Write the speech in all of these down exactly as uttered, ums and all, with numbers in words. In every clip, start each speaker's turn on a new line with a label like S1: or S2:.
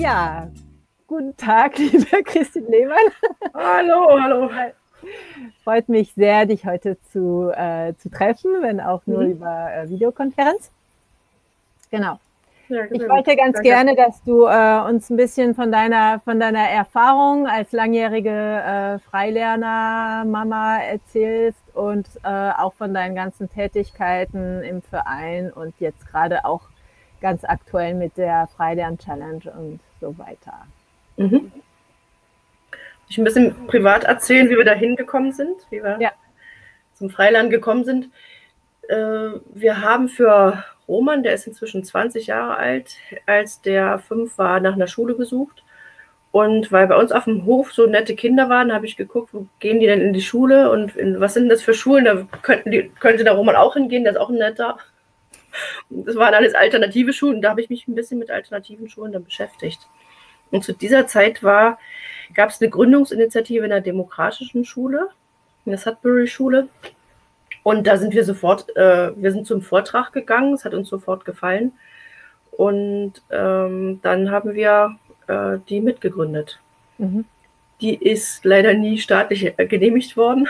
S1: Ja, guten Tag, liebe Christine Lehmann.
S2: Hallo, hallo.
S1: Freut mich sehr, dich heute zu, äh, zu treffen, wenn auch nur
S2: Mhm.
S1: über äh, Videokonferenz. Genau.
S2: Ja,
S1: Ich
S2: sehr
S1: wollte
S2: gut.
S1: ganz
S2: Danke.
S1: gerne, dass du äh, uns ein bisschen von deiner, von deiner Erfahrung als langjährige äh, Freilerner-Mama erzählst und äh, auch von deinen ganzen Tätigkeiten im Verein und jetzt gerade auch ganz aktuell mit der Freilern-Challenge und so weiter.
S2: Mhm. Ich ein bisschen privat erzählen, wie wir da hingekommen sind, wie wir
S1: Ja.
S2: zum Freiland gekommen sind. Äh, wir haben für Roman, der ist inzwischen zwanzig Jahre alt, als der fünf war, nach einer Schule gesucht. Und weil bei uns auf dem Hof so nette Kinder waren, habe ich geguckt, wo gehen die denn in die Schule und in, was sind das für Schulen? Da könnten die, könnte der Roman auch hingehen, der ist auch ein netter. Das waren alles alternative Schulen. Da habe ich mich ein bisschen mit alternativen Schulen dann beschäftigt. Und zu dieser Zeit war, gab es eine Gründungsinitiative in der demokratischen Schule, in der Sudbury-Schule. Und da sind wir sofort, äh, wir sind zum Vortrag gegangen, es hat uns sofort gefallen. Und ähm, dann haben wir äh, die mitgegründet.
S1: Mhm.
S2: Die ist leider nie staatlich genehmigt worden.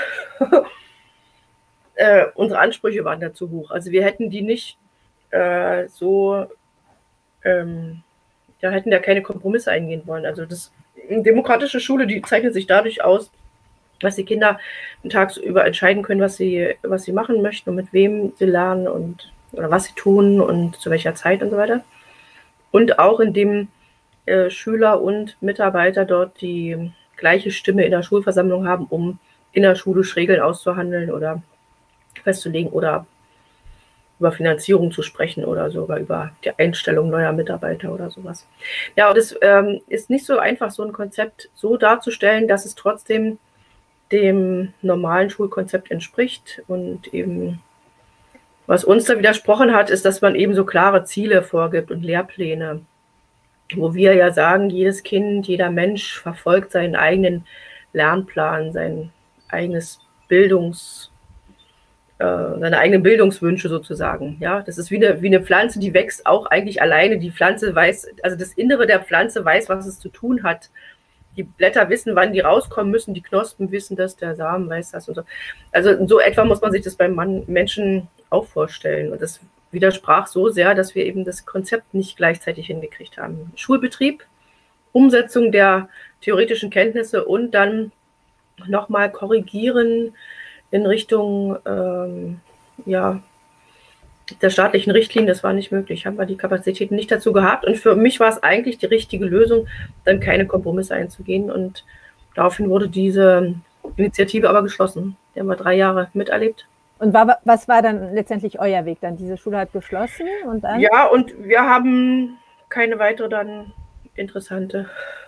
S2: äh, unsere Ansprüche waren da zu hoch. Also wir hätten die nicht äh, so, ähm, da hätten da keine Kompromisse eingehen wollen. Also das eine demokratische Schule, die zeichnet sich dadurch aus, dass die Kinder tagsüber entscheiden können, was sie, was sie machen möchten und mit wem sie lernen und oder was sie tun und zu welcher Zeit und so weiter. Und auch indem äh, Schüler und Mitarbeiter dort die gleiche Stimme in der Schulversammlung haben, um innerschulisch Regeln auszuhandeln oder festzulegen oder über Finanzierung zu sprechen oder sogar über die Einstellung neuer Mitarbeiter oder sowas. Ja, und es ähm, ist nicht so einfach, so ein Konzept so darzustellen, dass es trotzdem dem normalen Schulkonzept entspricht. Und eben, was uns da widersprochen hat, ist, dass man eben so klare Ziele vorgibt und Lehrpläne, wo wir ja sagen, jedes Kind, jeder Mensch verfolgt seinen eigenen Lernplan, sein eigenes Bildungs, äh, seine eigenen Bildungswünsche sozusagen. Ja, das ist wie eine, wie eine Pflanze, die wächst auch eigentlich alleine. Die Pflanze weiß, also das Innere der Pflanze weiß, was es zu tun hat. Die Blätter wissen, wann die rauskommen müssen, die Knospen wissen das, der Samen weiß das und so. Also so etwa muss man sich das beim Mann, Menschen auch vorstellen. Und das widersprach so sehr, dass wir eben das Konzept nicht gleichzeitig hingekriegt haben. Schulbetrieb, Umsetzung der theoretischen Kenntnisse und dann nochmal korrigieren in Richtung ähm, ja, der staatlichen Richtlinien, das war nicht möglich, haben wir die Kapazitäten nicht dazu gehabt. Und für mich war es eigentlich die richtige Lösung, dann keine Kompromisse einzugehen. Und daraufhin wurde diese Initiative aber geschlossen. Die haben wir drei Jahre miterlebt.
S1: Und war, was war dann letztendlich euer Weg dann? Diese Schule hat geschlossen und dann?
S2: Ja, und wir haben keine weitere dann interessante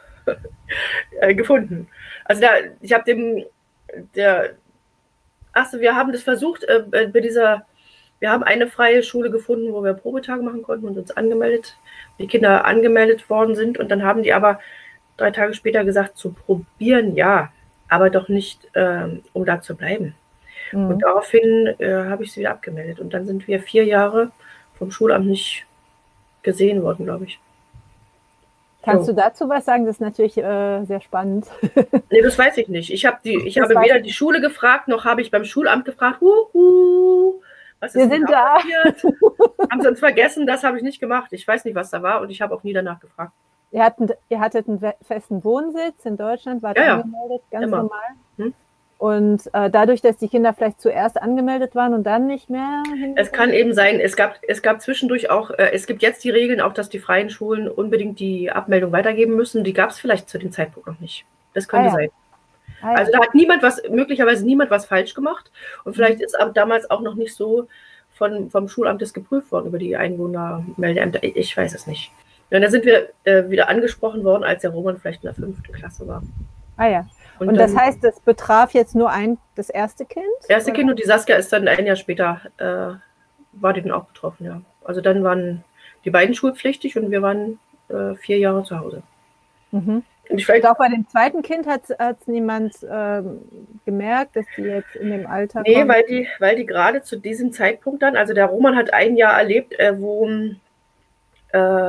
S2: äh, gefunden. Also da, ich habe dem, der, achso, wir haben das versucht, äh, bei dieser Wir haben eine freie Schule gefunden, wo wir Probetage machen konnten und uns angemeldet, die Kinder angemeldet worden sind. Und dann haben die aber drei Tage später gesagt, zu probieren, ja, aber doch nicht, ähm, um da zu bleiben. Mhm. Und daraufhin äh, habe ich sie wieder abgemeldet. Und dann sind wir vier Jahre vom Schulamt nicht gesehen worden, glaube ich.
S1: Kannst so. du dazu was sagen? Das ist natürlich äh, sehr spannend.
S2: Nee, das weiß ich nicht. Ich, hab die, ich habe weder die Schule gefragt, noch habe ich beim Schulamt gefragt, huhu, was ist
S1: Wir sind da.
S2: passiert? Haben sie uns vergessen? Das habe ich nicht gemacht. Ich weiß nicht, was da war und ich habe auch nie danach gefragt.
S1: Ihr hattet, ihr hattet einen festen Wohnsitz in Deutschland, wart
S2: ja,
S1: angemeldet, ganz
S2: immer.
S1: normal.
S2: Hm?
S1: Und äh, dadurch, dass die Kinder vielleicht zuerst angemeldet waren und dann nicht mehr?
S2: Es kann eben sein, es gab, es gab zwischendurch auch, äh, es gibt jetzt die Regeln auch, dass die freien Schulen unbedingt die Abmeldung weitergeben müssen. Die gab es vielleicht zu dem Zeitpunkt noch nicht. Das könnte ah, ja. sein. Ah, ja. Also da hat niemand was, möglicherweise niemand was falsch gemacht. Und vielleicht ist aber damals auch noch nicht so von, vom Schulamt das geprüft worden über die Einwohnermeldeämter. Ich weiß es nicht. Und da sind wir äh, wieder angesprochen worden, als der Roman vielleicht in der fünften Klasse war.
S1: Ah ja. Und, und dann, das heißt, das betraf jetzt nur ein, das erste Kind?
S2: Das erste oder? Kind und die Saskia ist dann ein Jahr später, äh, war die dann auch betroffen, ja. Also dann waren die beiden schulpflichtig und wir waren äh, vier Jahre zu Hause.
S1: Mhm. Und, ich und auch bei dem zweiten Kind hat es niemand ähm, gemerkt, dass die jetzt in dem Alter
S2: Nee, kommen? weil die, weil die gerade zu diesem Zeitpunkt dann, also der Roman hat ein Jahr erlebt, äh, wo äh,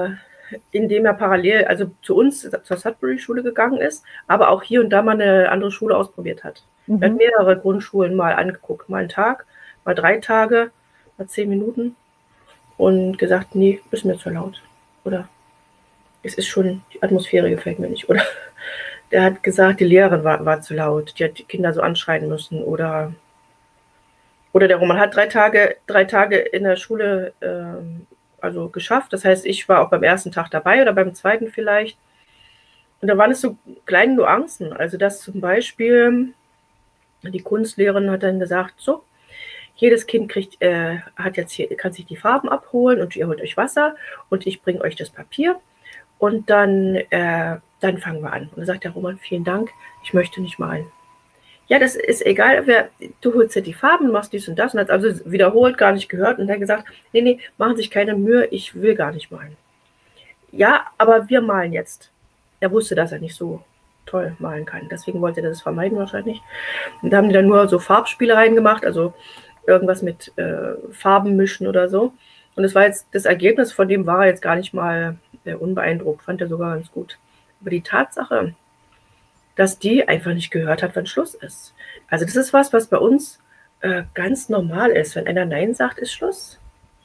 S2: indem er parallel, also zu uns, zur Sudbury-Schule gegangen ist, aber auch hier und da mal eine andere Schule ausprobiert hat. Mhm. Er hat mehrere Grundschulen mal angeguckt, mal einen Tag, mal drei Tage, mal zehn Minuten und gesagt, nee, ist mir zu laut. Oder es ist schon, die Atmosphäre gefällt mir nicht. Oder der hat gesagt, die Lehrerin war, war zu laut, die hat die Kinder so anschreien müssen. Oder, oder der Roman hat drei Tage, drei Tage in der Schule ähm, also geschafft. Das heißt, ich war auch beim ersten Tag dabei oder beim zweiten vielleicht. Und da waren es so kleine Nuancen. Also dass zum Beispiel die Kunstlehrerin hat dann gesagt, so, jedes Kind kriegt, äh, hat jetzt hier, kann sich die Farben abholen und ihr holt euch Wasser und ich bringe euch das Papier und dann, äh, dann fangen wir an. Und dann sagt der Roman, vielen Dank, ich möchte nicht malen. Ja, das ist egal, wer, du holst ja die Farben, machst dies und das und hat also wiederholt, gar nicht gehört und dann gesagt, nee, nee, machen sich keine Mühe, ich will gar nicht malen. Ja, aber wir malen jetzt. Er wusste, dass er nicht so toll malen kann, deswegen wollte er das vermeiden wahrscheinlich. Und da haben die dann nur so Farbspielereien gemacht, also irgendwas mit äh, Farben mischen oder so. Und das war jetzt das Ergebnis, von dem war er jetzt gar nicht mal äh, unbeeindruckt, fand er sogar ganz gut. Aber die Tatsache, dass die einfach nicht gehört hat, wann Schluss ist. Also das ist was, was bei uns äh, ganz normal ist. Wenn einer Nein sagt, ist Schluss.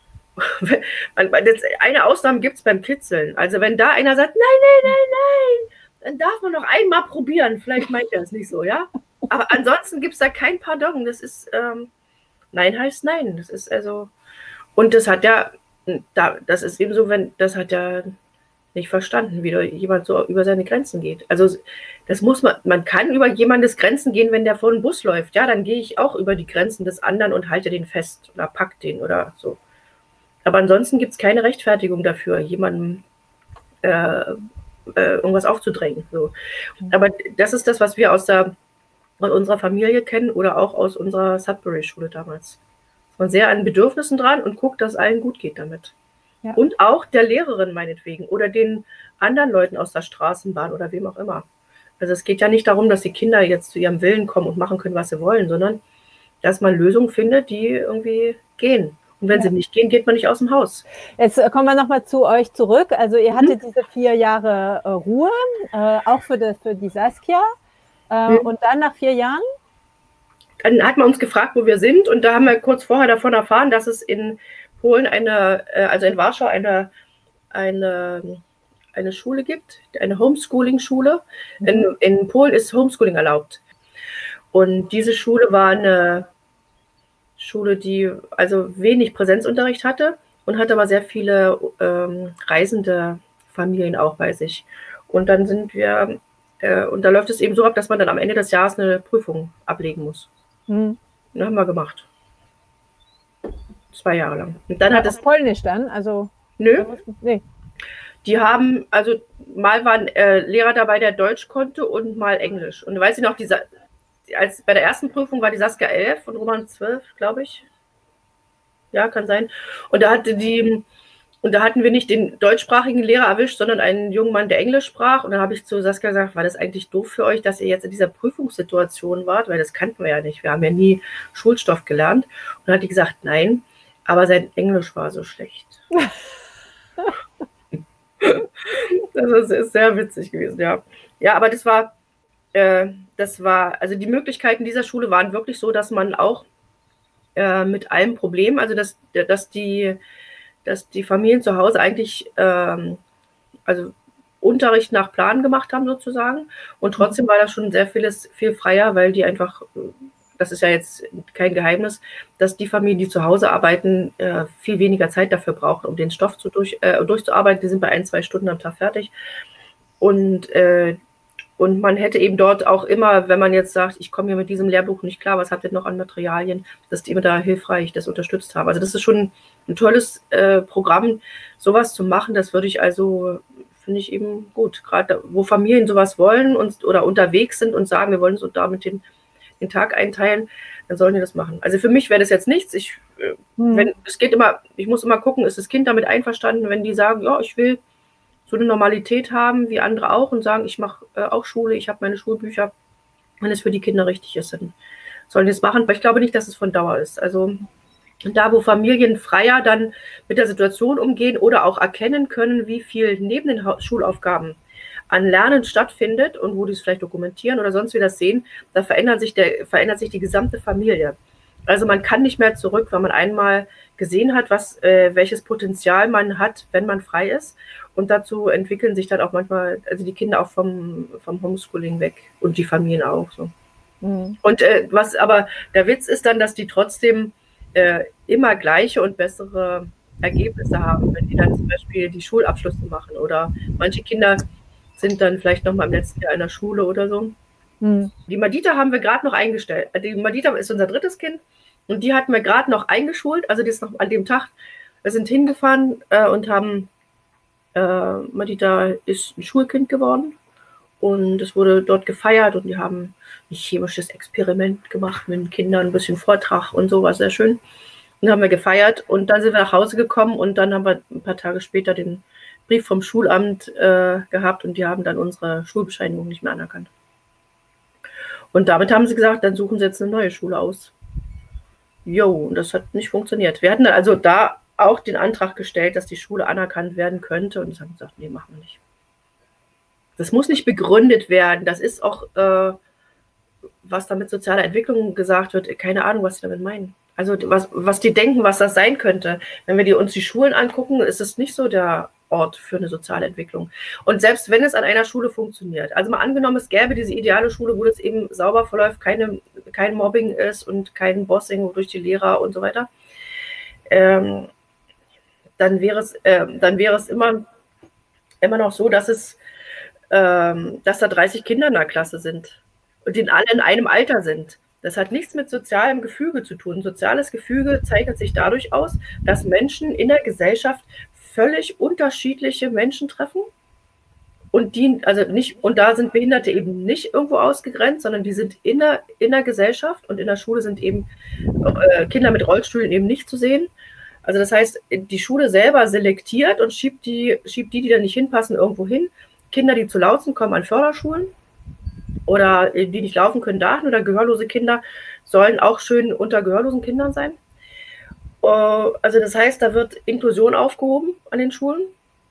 S2: Eine Ausnahme gibt es beim Kitzeln. Also wenn da einer sagt, nein, nein, nein, nein, dann darf man noch einmal probieren. Vielleicht meint er es nicht so, ja? Aber ansonsten gibt es da kein Pardon. Das ist, ähm, Nein heißt Nein. Das ist also, und das hat ja, da, das ist eben so, wenn, das hat ja nicht verstanden, wie jemand so über seine Grenzen geht. Also das muss man, man kann über jemandes Grenzen gehen, wenn der vor dem Bus läuft. Ja, dann gehe ich auch über die Grenzen des anderen und halte den fest oder pack den oder so. Aber ansonsten gibt es keine Rechtfertigung dafür, jemandem äh, äh, irgendwas aufzudrängen. So. Aber das ist das, was wir aus der aus unserer Familie kennen oder auch aus unserer Sudbury-Schule damals. Man sehr an Bedürfnissen dran und guckt, dass es allen gut geht damit. Ja. Und auch der Lehrerin meinetwegen oder den anderen Leuten aus der Straßenbahn oder wem auch immer. Also es geht ja nicht darum, dass die Kinder jetzt zu ihrem Willen kommen und machen können, was sie wollen, sondern dass man Lösungen findet, die irgendwie gehen. Und wenn ja. sie nicht gehen, geht man nicht aus dem Haus.
S1: Jetzt kommen wir nochmal zu euch zurück. Also ihr hattet mhm. diese vier Jahre äh, Ruhe, äh, auch für die, für die Saskia. Äh, mhm. Und dann nach vier Jahren?
S2: Dann hat man uns gefragt, wo wir sind. Und da haben wir kurz vorher davon erfahren, dass es in Polen eine, äh, also in Warschau eine, eine, eine Schule gibt, eine Homeschooling-Schule. Mhm. In, in Polen ist Homeschooling erlaubt. Und diese Schule war eine Schule, die also wenig Präsenzunterricht hatte und hatte aber sehr viele ähm, reisende Familien auch bei sich. Und dann sind wir, äh, und da läuft es eben so ab, dass man dann am Ende des Jahres eine Prüfung ablegen muss. Mhm. Das haben wir gemacht. Zwei Jahre lang. Und dann ja, hat es
S1: Polnisch dann? Also
S2: nö. Nee. Die haben, also mal war ein äh, Lehrer dabei, der Deutsch konnte und mal Englisch. Und weiß ich noch, dieser als bei der ersten Prüfung war die Saskia elf und Roman zwölf, glaube ich. Ja, kann sein. Und da hatte die, und da hatten wir nicht den deutschsprachigen Lehrer erwischt, sondern einen jungen Mann, der Englisch sprach. Und dann habe ich zu Saskia gesagt, war das eigentlich doof für euch, dass ihr jetzt in dieser Prüfungssituation wart? Weil das kannten wir ja nicht. Wir haben ja nie Schulstoff gelernt. Und dann hat die gesagt, nein, aber sein Englisch war so schlecht. Das ist sehr witzig gewesen, ja. Ja, aber das war, äh, das war, also die Möglichkeiten dieser Schule waren wirklich so, dass man auch äh, mit allem Problem, also dass, dass, die, dass die Familien zu Hause eigentlich ähm, also Unterricht nach Plan gemacht haben sozusagen und trotzdem war das schon sehr vieles viel freier, weil die einfach, das ist ja jetzt kein Geheimnis, dass die Familien, die zu Hause arbeiten, äh, viel weniger Zeit dafür brauchen, um den Stoff zu durch, äh, durchzuarbeiten. Die sind bei ein, zwei Stunden am Tag fertig und äh, Und man hätte eben dort auch immer, wenn man jetzt sagt, ich komme hier mit diesem Lehrbuch nicht klar, was habt ihr noch an Materialien, dass die immer da hilfreich das unterstützt haben. Also das ist schon ein tolles äh, Programm, sowas zu machen. Das würde ich also, finde ich eben gut. Gerade wo Familien sowas wollen und, oder unterwegs sind und sagen, wir wollen so damit den, den Tag einteilen, dann sollen die das machen. Also für mich wäre das jetzt nichts. Ich, äh, hm. wenn, es geht immer, ich muss immer gucken, ist das Kind damit einverstanden, wenn die sagen, ja, ich will so eine Normalität haben wie andere auch und sagen, ich mache äh, auch Schule, ich habe meine Schulbücher. Wenn es für die Kinder richtig ist, dann sollen die es machen. Aber ich glaube nicht, dass es von Dauer ist. Also Und da, wo Familien freier dann mit der Situation umgehen oder auch erkennen können, wie viel neben den Schulaufgaben an Lernen stattfindet und wo die es vielleicht dokumentieren oder sonst wie das sehen, da verändert sich, der, verändert sich die gesamte Familie. Also man kann nicht mehr zurück, weil man einmal gesehen hat, was, äh, welches Potenzial man hat, wenn man frei ist. Und dazu entwickeln sich dann auch manchmal, also die Kinder auch vom, vom Homeschooling weg und die Familien auch so. Mhm. Und äh, was aber der Witz ist dann, dass die trotzdem äh, immer gleiche und bessere Ergebnisse haben, wenn die dann zum Beispiel die Schulabschlüsse machen oder manche Kinder sind dann vielleicht noch mal im letzten Jahr in der Schule oder so. Hm. Die Madita haben wir gerade noch eingestellt. Die Madita ist unser drittes Kind und die hatten wir gerade noch eingeschult. Also die ist noch an dem Tag, wir sind hingefahren äh, und haben, äh, Madita ist ein Schulkind geworden und es wurde dort gefeiert und die haben ein chemisches Experiment gemacht mit den Kindern, ein bisschen Vortrag und so, war sehr schön. Und dann haben wir gefeiert und dann sind wir nach Hause gekommen und dann haben wir ein paar Tage später den Brief vom Schulamt äh, gehabt und die haben dann unsere Schulbescheinigung nicht mehr anerkannt. Und damit haben sie gesagt, dann suchen sie jetzt eine neue Schule aus. Jo, und das hat nicht funktioniert. Wir hatten dann also da auch den Antrag gestellt, dass die Schule anerkannt werden könnte und sie haben gesagt, nee, machen wir nicht. Das muss nicht begründet werden. Das ist auch, äh, was da mit sozialer Entwicklung gesagt wird, keine Ahnung, was sie damit meinen. Also was, was die denken, was das sein könnte. Wenn wir die, uns die Schulen angucken, ist es nicht so der Ort für eine soziale Entwicklung. Und selbst wenn es an einer Schule funktioniert, also mal angenommen, es gäbe diese ideale Schule, wo das eben sauber verläuft, keine, kein Mobbing ist und kein Bossing durch die Lehrer und so weiter, ähm, dann wäre es, äh, dann wäre es immer, immer noch so, dass es, ähm, dass da dreißig Kinder in der Klasse sind und die alle in einem Alter sind. Das hat nichts mit sozialem Gefüge zu tun. Soziales Gefüge zeichnet sich dadurch aus, dass Menschen in der Gesellschaft völlig unterschiedliche Menschen treffen und die, also nicht, und da sind Behinderte eben nicht irgendwo ausgegrenzt, sondern die sind in der, in der Gesellschaft und in der Schule sind eben äh, Kinder mit Rollstühlen eben nicht zu sehen. Also das heißt, die Schule selber selektiert und schiebt die, schiebt die, die da nicht hinpassen, irgendwo hin. Kinder, die zu laut sind, kommen an Förderschulen oder die nicht laufen können, dahin oder gehörlose Kinder sollen auch schön unter gehörlosen Kindern sein. Also das heißt, da wird Inklusion aufgehoben an den Schulen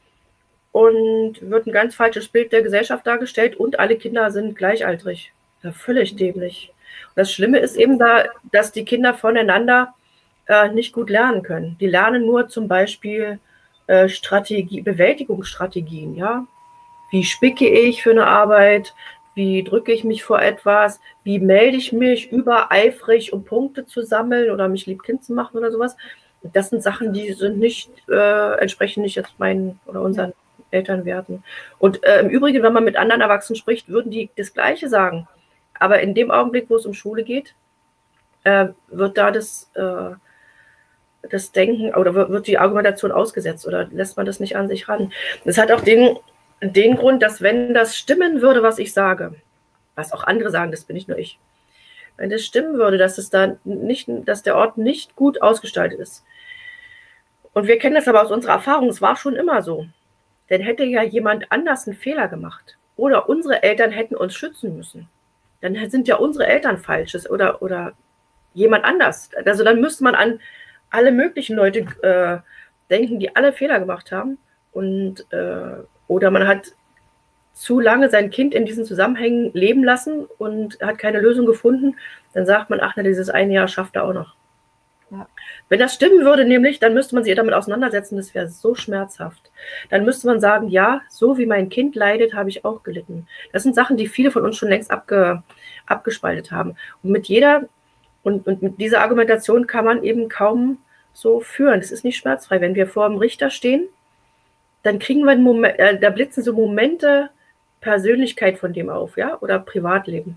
S2: und wird ein ganz falsches Bild der Gesellschaft dargestellt und alle Kinder sind gleichaltrig. Ja, völlig dämlich. Und das Schlimme ist eben da, dass die Kinder voneinander äh, nicht gut lernen können. Die lernen nur zum Beispiel äh, Strategie, Bewältigungsstrategien. Ja? Wie spicke ich für eine Arbeit? Wie drücke ich mich vor etwas? Wie melde ich mich übereifrig, um Punkte zu sammeln oder mich liebkind zu machen oder sowas? Das sind Sachen, die sind nicht, äh, entsprechen nicht jetzt meinen oder unseren Elternwerten. Und äh, im Übrigen, wenn man mit anderen Erwachsenen spricht, würden die das Gleiche sagen. Aber in dem Augenblick, wo es um Schule geht, äh, wird da das, äh, das Denken oder wird die Argumentation ausgesetzt oder lässt man das nicht an sich ran. Das hat auch den Den Grund, dass wenn das stimmen würde, was ich sage, was auch andere sagen, das bin nicht nur ich, wenn das stimmen würde, dass es da nicht, dass der Ort nicht gut ausgestaltet ist. Und wir kennen das aber aus unserer Erfahrung, es war schon immer so. Dann hätte ja jemand anders einen Fehler gemacht. Oder unsere Eltern hätten uns schützen müssen. Dann sind ja unsere Eltern falsches oder, oder jemand anders. Also dann müsste man an alle möglichen Leute äh, denken, die alle Fehler gemacht haben. Und äh, oder man hat zu lange sein Kind in diesen Zusammenhängen leben lassen und hat keine Lösung gefunden, dann sagt man, ach, na, dieses eine Jahr schafft er auch noch. Ja. Wenn das stimmen würde nämlich, dann müsste man sich damit auseinandersetzen, das wäre so schmerzhaft. Dann müsste man sagen, ja, so wie mein Kind leidet, habe ich auch gelitten. Das sind Sachen, die viele von uns schon längst abge, abgespaltet haben. Und mit jeder, und, und mit dieser Argumentation kann man eben kaum so führen. Das ist nicht schmerzfrei. Wenn wir vor dem Richter stehen, dann kriegen wir einen Moment, äh, da blitzen so Momente Persönlichkeit von dem auf, ja, oder Privatleben.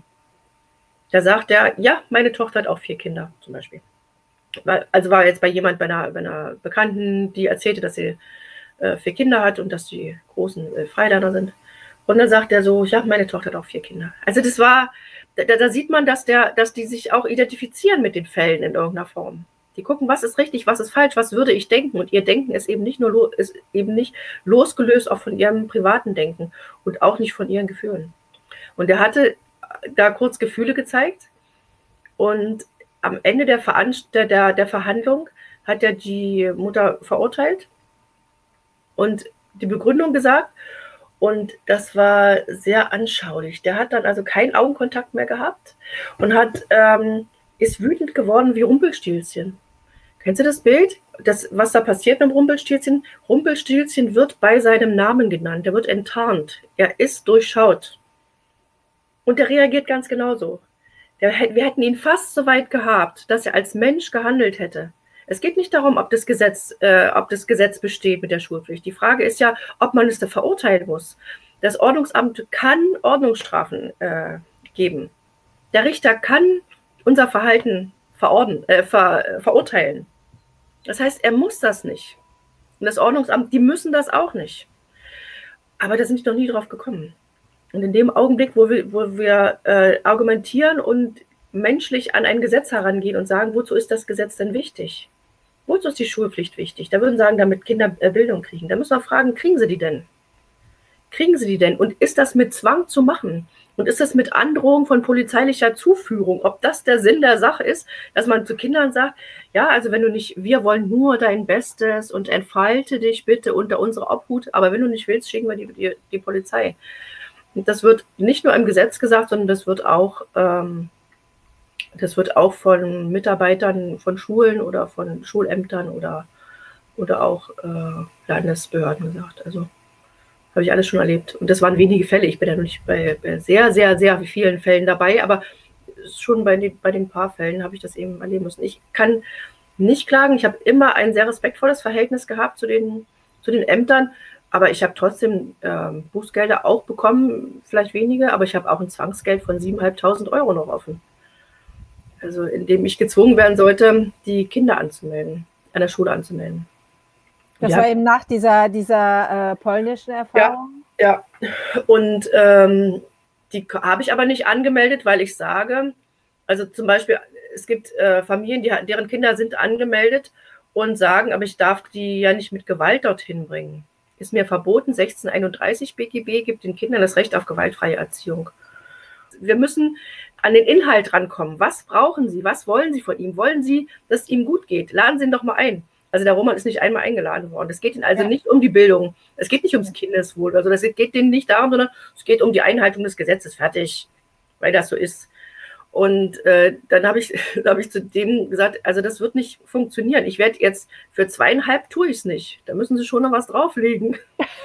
S2: Da sagt er, ja, meine Tochter hat auch vier Kinder, zum Beispiel. Also war jetzt bei jemand, bei einer, bei einer Bekannten, die erzählte, dass sie äh, vier Kinder hat und dass die großen äh, Freilerner sind. Und dann sagt er so, ja, meine Tochter hat auch vier Kinder. Also das war, da, da sieht man, dass, der, dass die sich auch identifizieren mit den Fällen in irgendeiner Form. Die gucken, was ist richtig, was ist falsch, was würde ich denken. Und ihr Denken ist eben nicht nur ist eben nicht losgelöst auch von ihrem privaten Denken und auch nicht von ihren Gefühlen. Und er hatte da kurz Gefühle gezeigt und am Ende der, Veranst der, der, der Verhandlung hat er die Mutter verurteilt und die Begründung gesagt. Und das war sehr anschaulich. Der hat dann also keinen Augenkontakt mehr gehabt und hat, ähm, ist wütend geworden wie Rumpelstilzchen. Kennst du das Bild? Das, was da passiert mit dem Rumpelstilzchen? Rumpelstilzchen wird bei seinem Namen genannt. Er wird enttarnt. Er ist durchschaut. Und der reagiert ganz genauso. Der, wir hätten ihn fast so weit gehabt, dass er als Mensch gehandelt hätte. Es geht nicht darum, ob das Gesetz, äh, ob das Gesetz besteht mit der Schulpflicht. Die Frage ist ja, ob man es da verurteilen muss. Das Ordnungsamt kann Ordnungsstrafen äh, geben. Der Richter kann unser Verhalten verordnen, äh, ver, verurteilen. Das heißt, er muss das nicht. Und das Ordnungsamt, die müssen das auch nicht. Aber da sind die noch nie drauf gekommen. Und in dem Augenblick, wo wir, wo wir äh, argumentieren und menschlich an ein Gesetz herangehen und sagen, wozu ist das Gesetz denn wichtig? Wozu ist die Schulpflicht wichtig? Da würden sagen, damit Kinder äh, Bildung kriegen. Da müssen wir fragen, kriegen sie die denn? Kriegen sie die denn? Und ist das mit Zwang zu machen? Und ist das mit Androhung von polizeilicher Zuführung? Ob das der Sinn der Sache ist, dass man zu Kindern sagt, ja, also wenn du nicht, wir wollen nur dein Bestes und entfalte dich bitte unter unserer Obhut, aber wenn du nicht willst, schicken wir die, die, die Polizei. Und das wird nicht nur im Gesetz gesagt, sondern das wird auch, ähm, das wird auch von Mitarbeitern von Schulen oder von Schulämtern oder, oder auch äh, Landesbehörden gesagt. Also habe ich alles schon erlebt. Und das waren wenige Fälle. Ich bin ja noch nicht bei, bei sehr, sehr, sehr vielen Fällen dabei, aber schon bei den, bei den paar Fällen habe ich das eben erleben müssen. Ich kann nicht klagen. Ich habe immer ein sehr respektvolles Verhältnis gehabt zu den, zu den Ämtern, aber ich habe trotzdem äh, Bußgelder auch bekommen, vielleicht wenige, aber ich habe auch ein Zwangsgeld von siebentausendfünfhundert Euro noch offen. Also indem ich gezwungen werden sollte, die Kinder anzumelden, an der Schule anzumelden.
S1: Das
S2: ja.
S1: war eben nach dieser, dieser äh, polnischen Erfahrung?
S2: Ja, ja. Und ähm, die habe ich aber nicht angemeldet, weil ich sage, also zum Beispiel, es gibt äh, Familien, die, deren Kinder sind angemeldet und sagen, aber ich darf die ja nicht mit Gewalt dorthin bringen. Ist mir verboten, sechzehnhunderteinunddreißig B G B gibt den Kindern das Recht auf gewaltfreie Erziehung. Wir müssen an den Inhalt rankommen. Was brauchen sie? Was wollen sie von ihm? Wollen sie, dass es ihm gut geht? Laden Sie ihn doch mal ein. Also der Roman ist nicht einmal eingeladen worden. Es geht ihnen also ja. nicht um die Bildung. Es geht nicht ums Kindeswohl. Also das geht denen nicht darum, sondern es geht um die Einhaltung des Gesetzes. Fertig. Weil das so ist. Und äh, dann habe ich, hab ich zu dem gesagt, also das wird nicht funktionieren. Ich werde jetzt für zweieinhalb tue ich es nicht. Da müssen sie schon noch was drauflegen.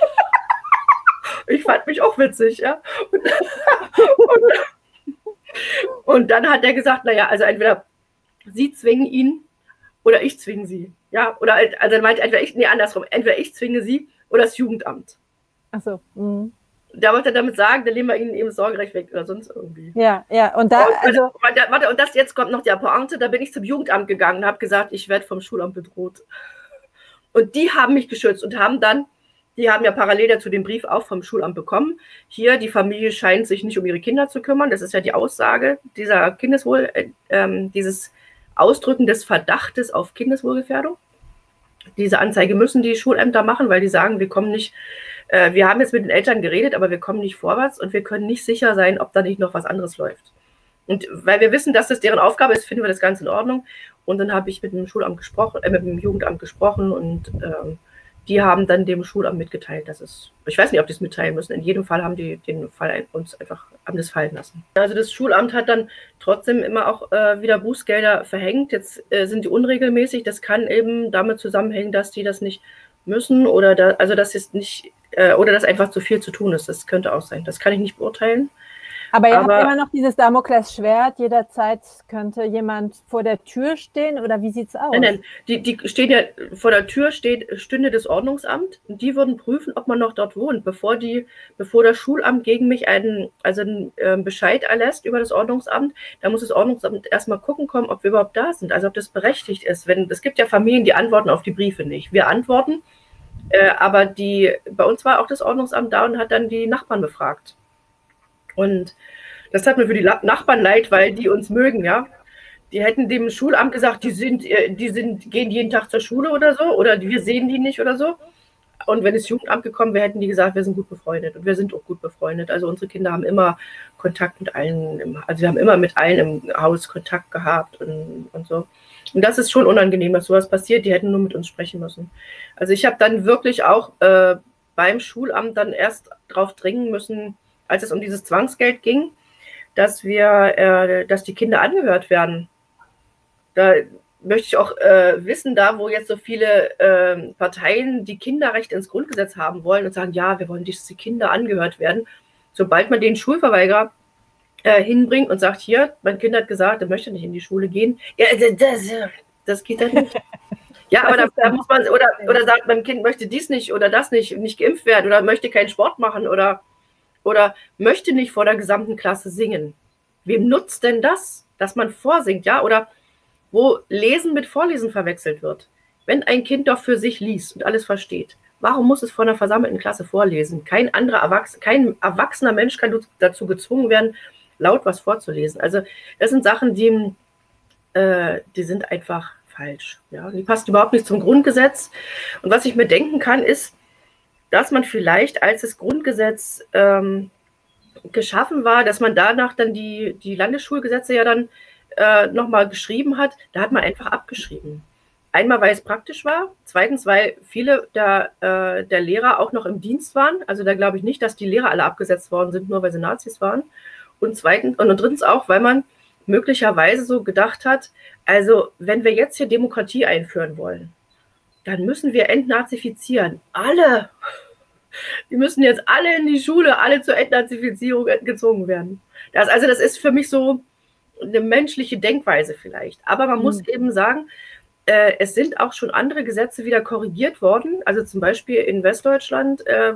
S2: Ich fand mich auch witzig, ja. Und, und, und dann hat er gesagt, naja, also entweder Sie zwingen ihn oder ich zwinge Sie. Ja, oder also er meinte entweder ich, nee, andersrum, entweder ich zwinge Sie oder das Jugendamt.
S1: Ach so. Mhm.
S2: Da wollte er damit sagen, dann nehmen wir ihnen eben das Sorgerecht weg oder sonst irgendwie.
S1: Ja, ja, und da,
S2: und,
S1: also.
S2: Warte, und das jetzt kommt noch der Pointe, da bin ich zum Jugendamt gegangen und habe gesagt, ich werde vom Schulamt bedroht. Und die haben mich geschützt und haben dann, die haben ja parallel dazu den Brief auch vom Schulamt bekommen. Hier, die Familie scheint sich nicht um ihre Kinder zu kümmern. Das ist ja die Aussage dieser Kindeswohl, äh, äh, dieses Ausdrücken des Verdachtes auf Kindeswohlgefährdung. Diese Anzeige müssen die Schulämter machen, weil die sagen, wir kommen nicht, äh, wir haben jetzt mit den Eltern geredet, aber wir kommen nicht vorwärts und wir können nicht sicher sein, ob da nicht noch was anderes läuft. Und weil wir wissen, dass das deren Aufgabe ist, finden wir das Ganze in Ordnung. Und dann habe ich mit dem Schulamt gesprochen, äh, mit dem Jugendamt gesprochen und ähm, die haben dann dem Schulamt mitgeteilt, dass es, ich weiß nicht, ob die es mitteilen müssen, in jedem Fall haben die den Fall uns einfach, haben das fallen lassen. Also das Schulamt hat dann trotzdem immer auch äh, wieder Bußgelder verhängt. Jetzt äh, sind die unregelmäßig, das kann eben damit zusammenhängen, dass die das nicht müssen oder da, also das ist nicht, äh, oder dass einfach zu viel zu tun ist, das könnte auch sein. Das kann ich nicht beurteilen.
S1: Aber ihr
S2: Aber,
S1: habt immer noch dieses Damoklesschwert, jederzeit könnte jemand vor der Tür stehen oder wie sieht es aus?
S2: Nein, nein, die, die stehen ja, vor der Tür steht, stünde das Ordnungsamt und die würden prüfen, ob man noch dort wohnt, bevor die, bevor das Schulamt gegen mich einen, also einen äh, Bescheid erlässt über das Ordnungsamt, da muss das Ordnungsamt erstmal gucken kommen, ob wir überhaupt da sind, also ob das berechtigt ist. Wenn, es gibt ja Familien, die antworten auf die Briefe nicht. Wir antworten, äh, aber die, bei uns war auch das Ordnungsamt da und hat dann die Nachbarn befragt. Und das hat mir für die Nachbarn leid, weil die uns mögen, ja. Die hätten dem Schulamt gesagt, die sind, die sind, gehen jeden Tag zur Schule oder so, oder wir sehen die nicht oder so. Und wenn das Jugendamt gekommen wäre, hätten die gesagt, wir sind gut befreundet. Und wir sind auch gut befreundet. Also unsere Kinder haben immer Kontakt mit allen, also wir haben immer mit allen im Haus Kontakt gehabt und, und so. Und das ist schon unangenehm, dass sowas passiert. Die hätten nur mit uns sprechen müssen. Also ich habe dann wirklich auch äh, beim Schulamt dann erst darauf dringen müssen, als es um dieses Zwangsgeld ging, dass wir, äh, dass die Kinder angehört werden. Da möchte ich auch äh, wissen, da wo jetzt so viele äh, Parteien die Kinderrechte ins Grundgesetz haben wollen und sagen, ja, wir wollen, dass die Kinder angehört werden. Sobald man den Schulverweigerer äh, hinbringt und sagt, hier, mein Kind hat gesagt, er möchte nicht in die Schule gehen, ja, das, das geht dann nicht. Ja, aber da, da muss man, oder, oder sagt, mein Kind möchte dies nicht oder das nicht, nicht geimpft werden oder möchte keinen Sport machen oder, oder möchte nicht vor der gesamten Klasse singen. Wem nutzt denn das, dass man vorsingt, ja, oder wo Lesen mit Vorlesen verwechselt wird. Wenn ein Kind doch für sich liest und alles versteht, warum muss es vor einer versammelten Klasse vorlesen? Kein anderer Erwachsener, kein erwachsener Mensch kann dazu gezwungen werden, laut was vorzulesen. Also das sind Sachen, die, äh, die sind einfach falsch. Ja? Die passen überhaupt nicht zum Grundgesetz. Und was ich mir denken kann, ist, dass man vielleicht, als das Grundgesetz ähm, geschaffen war, dass man danach dann die, die Landesschulgesetze ja dann äh, nochmal geschrieben hat, da hat man einfach abgeschrieben. Einmal, weil es praktisch war, zweitens, weil viele der, äh, der Lehrer auch noch im Dienst waren, also da glaube ich nicht, dass die Lehrer alle abgesetzt worden sind, nur weil sie Nazis waren, und zweitens, und drittens auch, weil man möglicherweise so gedacht hat, also wenn wir jetzt hier Demokratie einführen wollen, dann müssen wir entnazifizieren. Alle! Die müssen jetzt alle in die Schule, alle zur Entnazifizierung gezwungen werden. Das, also das ist für mich so eine menschliche Denkweise vielleicht. Aber man mhm. muss eben sagen, äh, es sind auch schon andere Gesetze wieder korrigiert worden. Also zum Beispiel in Westdeutschland äh,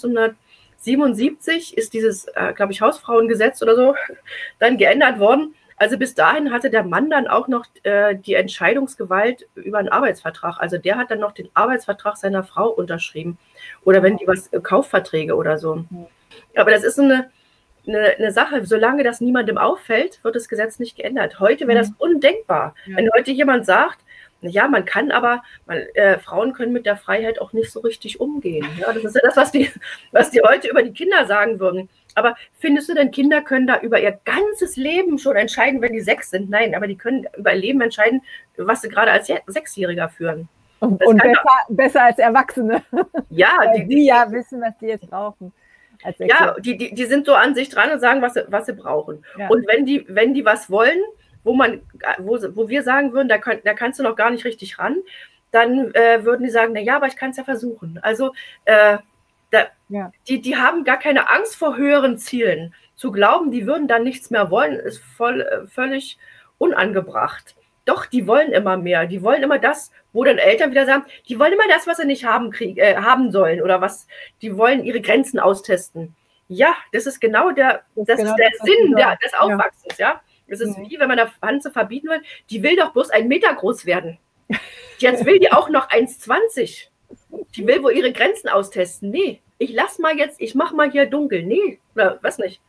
S2: neunzehnhundertsiebenundsiebzig ist dieses, äh, glaube ich, Hausfrauengesetz oder so dann geändert worden. Also bis dahin hatte der Mann dann auch noch äh, die Entscheidungsgewalt über einen Arbeitsvertrag. Also der hat dann noch den Arbeitsvertrag seiner Frau unterschrieben. Oder wenn die was, äh, Kaufverträge oder so. Mhm. Aber das ist eine Eine, eine Sache, solange das niemandem auffällt, wird das Gesetz nicht geändert. Heute wäre das undenkbar. Ja. Wenn heute jemand sagt, ja, man kann aber, man, äh, Frauen können mit der Freiheit auch nicht so richtig umgehen. Ja, das ist ja das, was die, was die heute über die Kinder sagen würden. Aber findest du denn, Kinder können da über ihr ganzes Leben schon entscheiden, wenn die sechs sind? Nein, aber die können über ihr Leben entscheiden, was sie gerade als Sechsjähriger führen.
S1: Und, und besser, besser als Erwachsene.
S2: Ja,
S1: die, die, die ja wissen, was die jetzt brauchen.
S2: Ja, die, die, die sind so an sich dran und sagen, was sie, was sie brauchen. Ja. Und wenn die, wenn die was wollen, wo man, wo, wo wir sagen würden, da, kann, da kannst du noch gar nicht richtig ran, dann äh, würden die sagen, na ja, aber ich kann es ja versuchen. Also äh, da, ja. die, die haben gar keine Angst vor höheren Zielen. Zu glauben, die würden dann nichts mehr wollen, ist voll, äh, völlig unangebracht. Doch, die wollen immer mehr. Die wollen immer das, wo dann Eltern wieder sagen, die wollen immer das, was sie nicht haben, krieg, äh, haben sollen oder was, die wollen ihre Grenzen austesten. Ja, das ist genau der, das das genau ist der das Sinn der, des Aufwachsens, ja. Das ist ja. wie, wenn man der Wanze verbieten will, die will doch bloß einen Meter groß werden. Jetzt will die auch noch eins zwanzig. Die will wohl ihre Grenzen austesten. Nee, ich lass mal jetzt, ich mach mal hier dunkel. Nee, oder was nicht.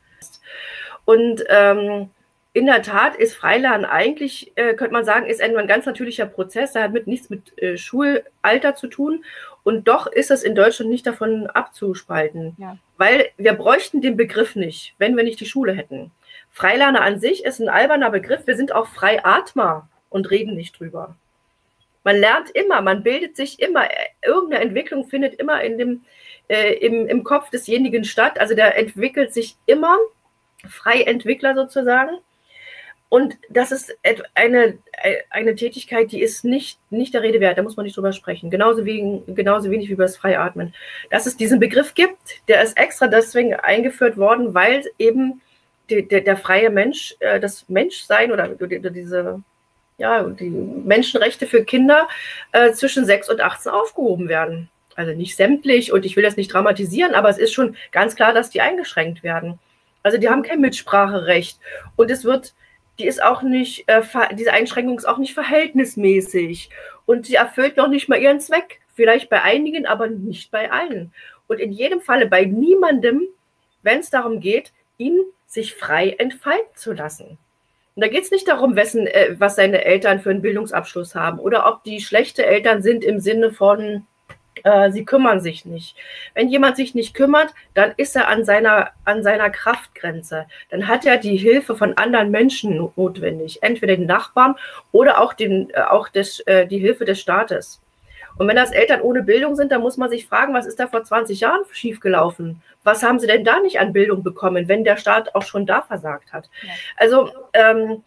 S2: Und ähm, in der Tat ist Freilernen eigentlich, äh, könnte man sagen, ist ein, ein ganz natürlicher Prozess. Da hat mit nichts mit äh, Schulalter zu tun. Und doch ist es in Deutschland nicht davon abzuspalten. Ja. Weil wir bräuchten den Begriff nicht, wenn wir nicht die Schule hätten. Freilerner an sich ist ein alberner Begriff. Wir sind auch Freiatmer und reden nicht drüber. Man lernt immer, man bildet sich immer. Irgendeine Entwicklung findet immer in dem, äh, im, im Kopf desjenigen statt. Also der entwickelt sich immer, Freientwickler sozusagen. Und das ist eine, eine Tätigkeit, die ist nicht, nicht der Rede wert, da muss man nicht drüber sprechen. Genauso, wie, genauso wenig wie über das Freiatmen. Dass es diesen Begriff gibt, der ist extra deswegen eingeführt worden, weil eben die, der, der freie Mensch, das Menschsein oder diese, ja, die Menschenrechte für Kinder äh, zwischen sechs und achtzehn aufgehoben werden. Also nicht sämtlich, und ich will das nicht dramatisieren, aber es ist schon ganz klar, dass die eingeschränkt werden. Also die haben kein Mitspracherecht. Und es wird Die ist auch nicht, äh, diese Einschränkung ist auch nicht verhältnismäßig und sie erfüllt noch nicht mal ihren Zweck. Vielleicht bei einigen, aber nicht bei allen. Und in jedem Falle bei niemandem, wenn es darum geht, ihn sich frei entfalten zu lassen. Und da geht es nicht darum, wessen, äh, was seine Eltern für einen Bildungsabschluss haben oder ob die schlechte Eltern sind im Sinne von, Äh, sie kümmern sich nicht. Wenn jemand sich nicht kümmert, dann ist er an seiner, an seiner Kraftgrenze. Dann hat er die Hilfe von anderen Menschen notwendig, entweder den Nachbarn oder auch, den, äh, auch des, äh, die Hilfe des Staates. Und wenn das Eltern ohne Bildung sind, dann muss man sich fragen, was ist da vor zwanzig Jahren schiefgelaufen? Was haben sie denn da nicht an Bildung bekommen, wenn der Staat auch schon da versagt hat? Ja. Also ähm,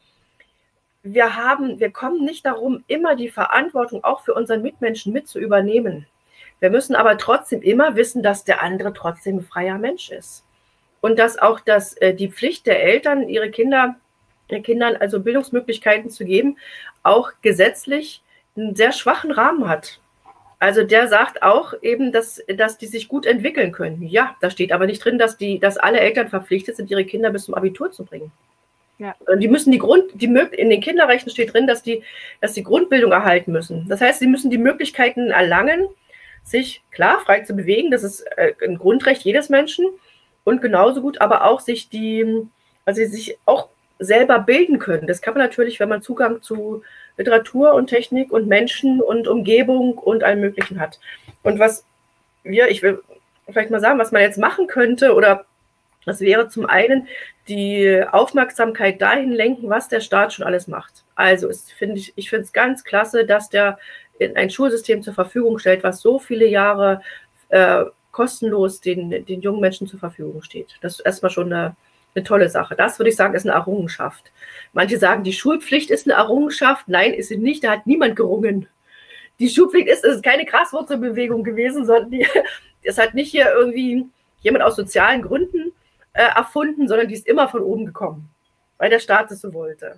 S2: wir haben, wir kommen nicht darum, immer die Verantwortung auch für unseren Mitmenschen mit zu übernehmen. Wir müssen aber trotzdem immer wissen, dass der andere trotzdem ein freier Mensch ist. Und dass auch das, äh, die Pflicht der Eltern, ihre Kinder, ihren Kindern also Bildungsmöglichkeiten zu geben, auch gesetzlich einen sehr schwachen Rahmen hat. Also der sagt auch eben, dass, dass die sich gut entwickeln können. Ja, da steht aber nicht drin, dass, die, dass alle Eltern verpflichtet sind, ihre Kinder bis zum Abitur zu bringen. Ja. Die müssen die Grund, die, in den Kinderrechten steht drin, dass die, dass die Grundbildung erhalten müssen. Das heißt, sie müssen die Möglichkeiten erlangen, sich klar frei zu bewegen, das ist ein Grundrecht jedes Menschen und genauso gut, aber auch sich die, also sich auch selber bilden können. Das kann man natürlich, wenn man Zugang zu Literatur und Technik und Menschen und Umgebung und allem Möglichen hat. Und was wir, ich will vielleicht mal sagen, was man jetzt machen könnte, oder das wäre zum einen die Aufmerksamkeit dahin lenken, was der Staat schon alles macht. Also ist, finde ich, ich finde es ganz klasse, dass der ein Schulsystem zur Verfügung stellt, was so viele Jahre äh, kostenlos den, den jungen Menschen zur Verfügung steht. Das ist erstmal schon eine, eine tolle Sache. Das würde ich sagen, ist eine Errungenschaft. Manche sagen, die Schulpflicht ist eine Errungenschaft. Nein, ist sie nicht. Da hat niemand gerungen. Die Schulpflicht ist, ist keine Graswurzelbewegung gewesen, sondern die, das hat nicht hier irgendwie jemand aus sozialen Gründen äh, erfunden, sondern die ist immer von oben gekommen, weil der Staat es so wollte.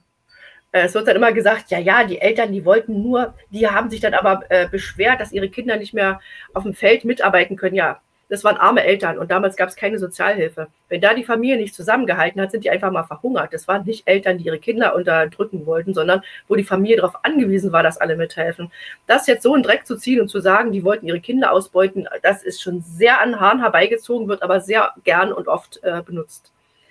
S2: Es wird dann immer gesagt, ja, ja, die Eltern, die wollten nur, die haben sich dann aber äh, beschwert, dass ihre Kinder nicht mehr auf dem Feld mitarbeiten können. Ja, das waren arme Eltern und damals gab es keine Sozialhilfe. Wenn da die Familie nicht zusammengehalten hat, sind die einfach mal verhungert. Das waren nicht Eltern, die ihre Kinder unterdrücken wollten, sondern wo die Familie darauf angewiesen war, dass alle mithelfen. Das jetzt so in Dreck zu ziehen und zu sagen, die wollten ihre Kinder ausbeuten, das ist schon sehr an den Haaren herbeigezogen, wird aber sehr gern und oft äh, benutzt.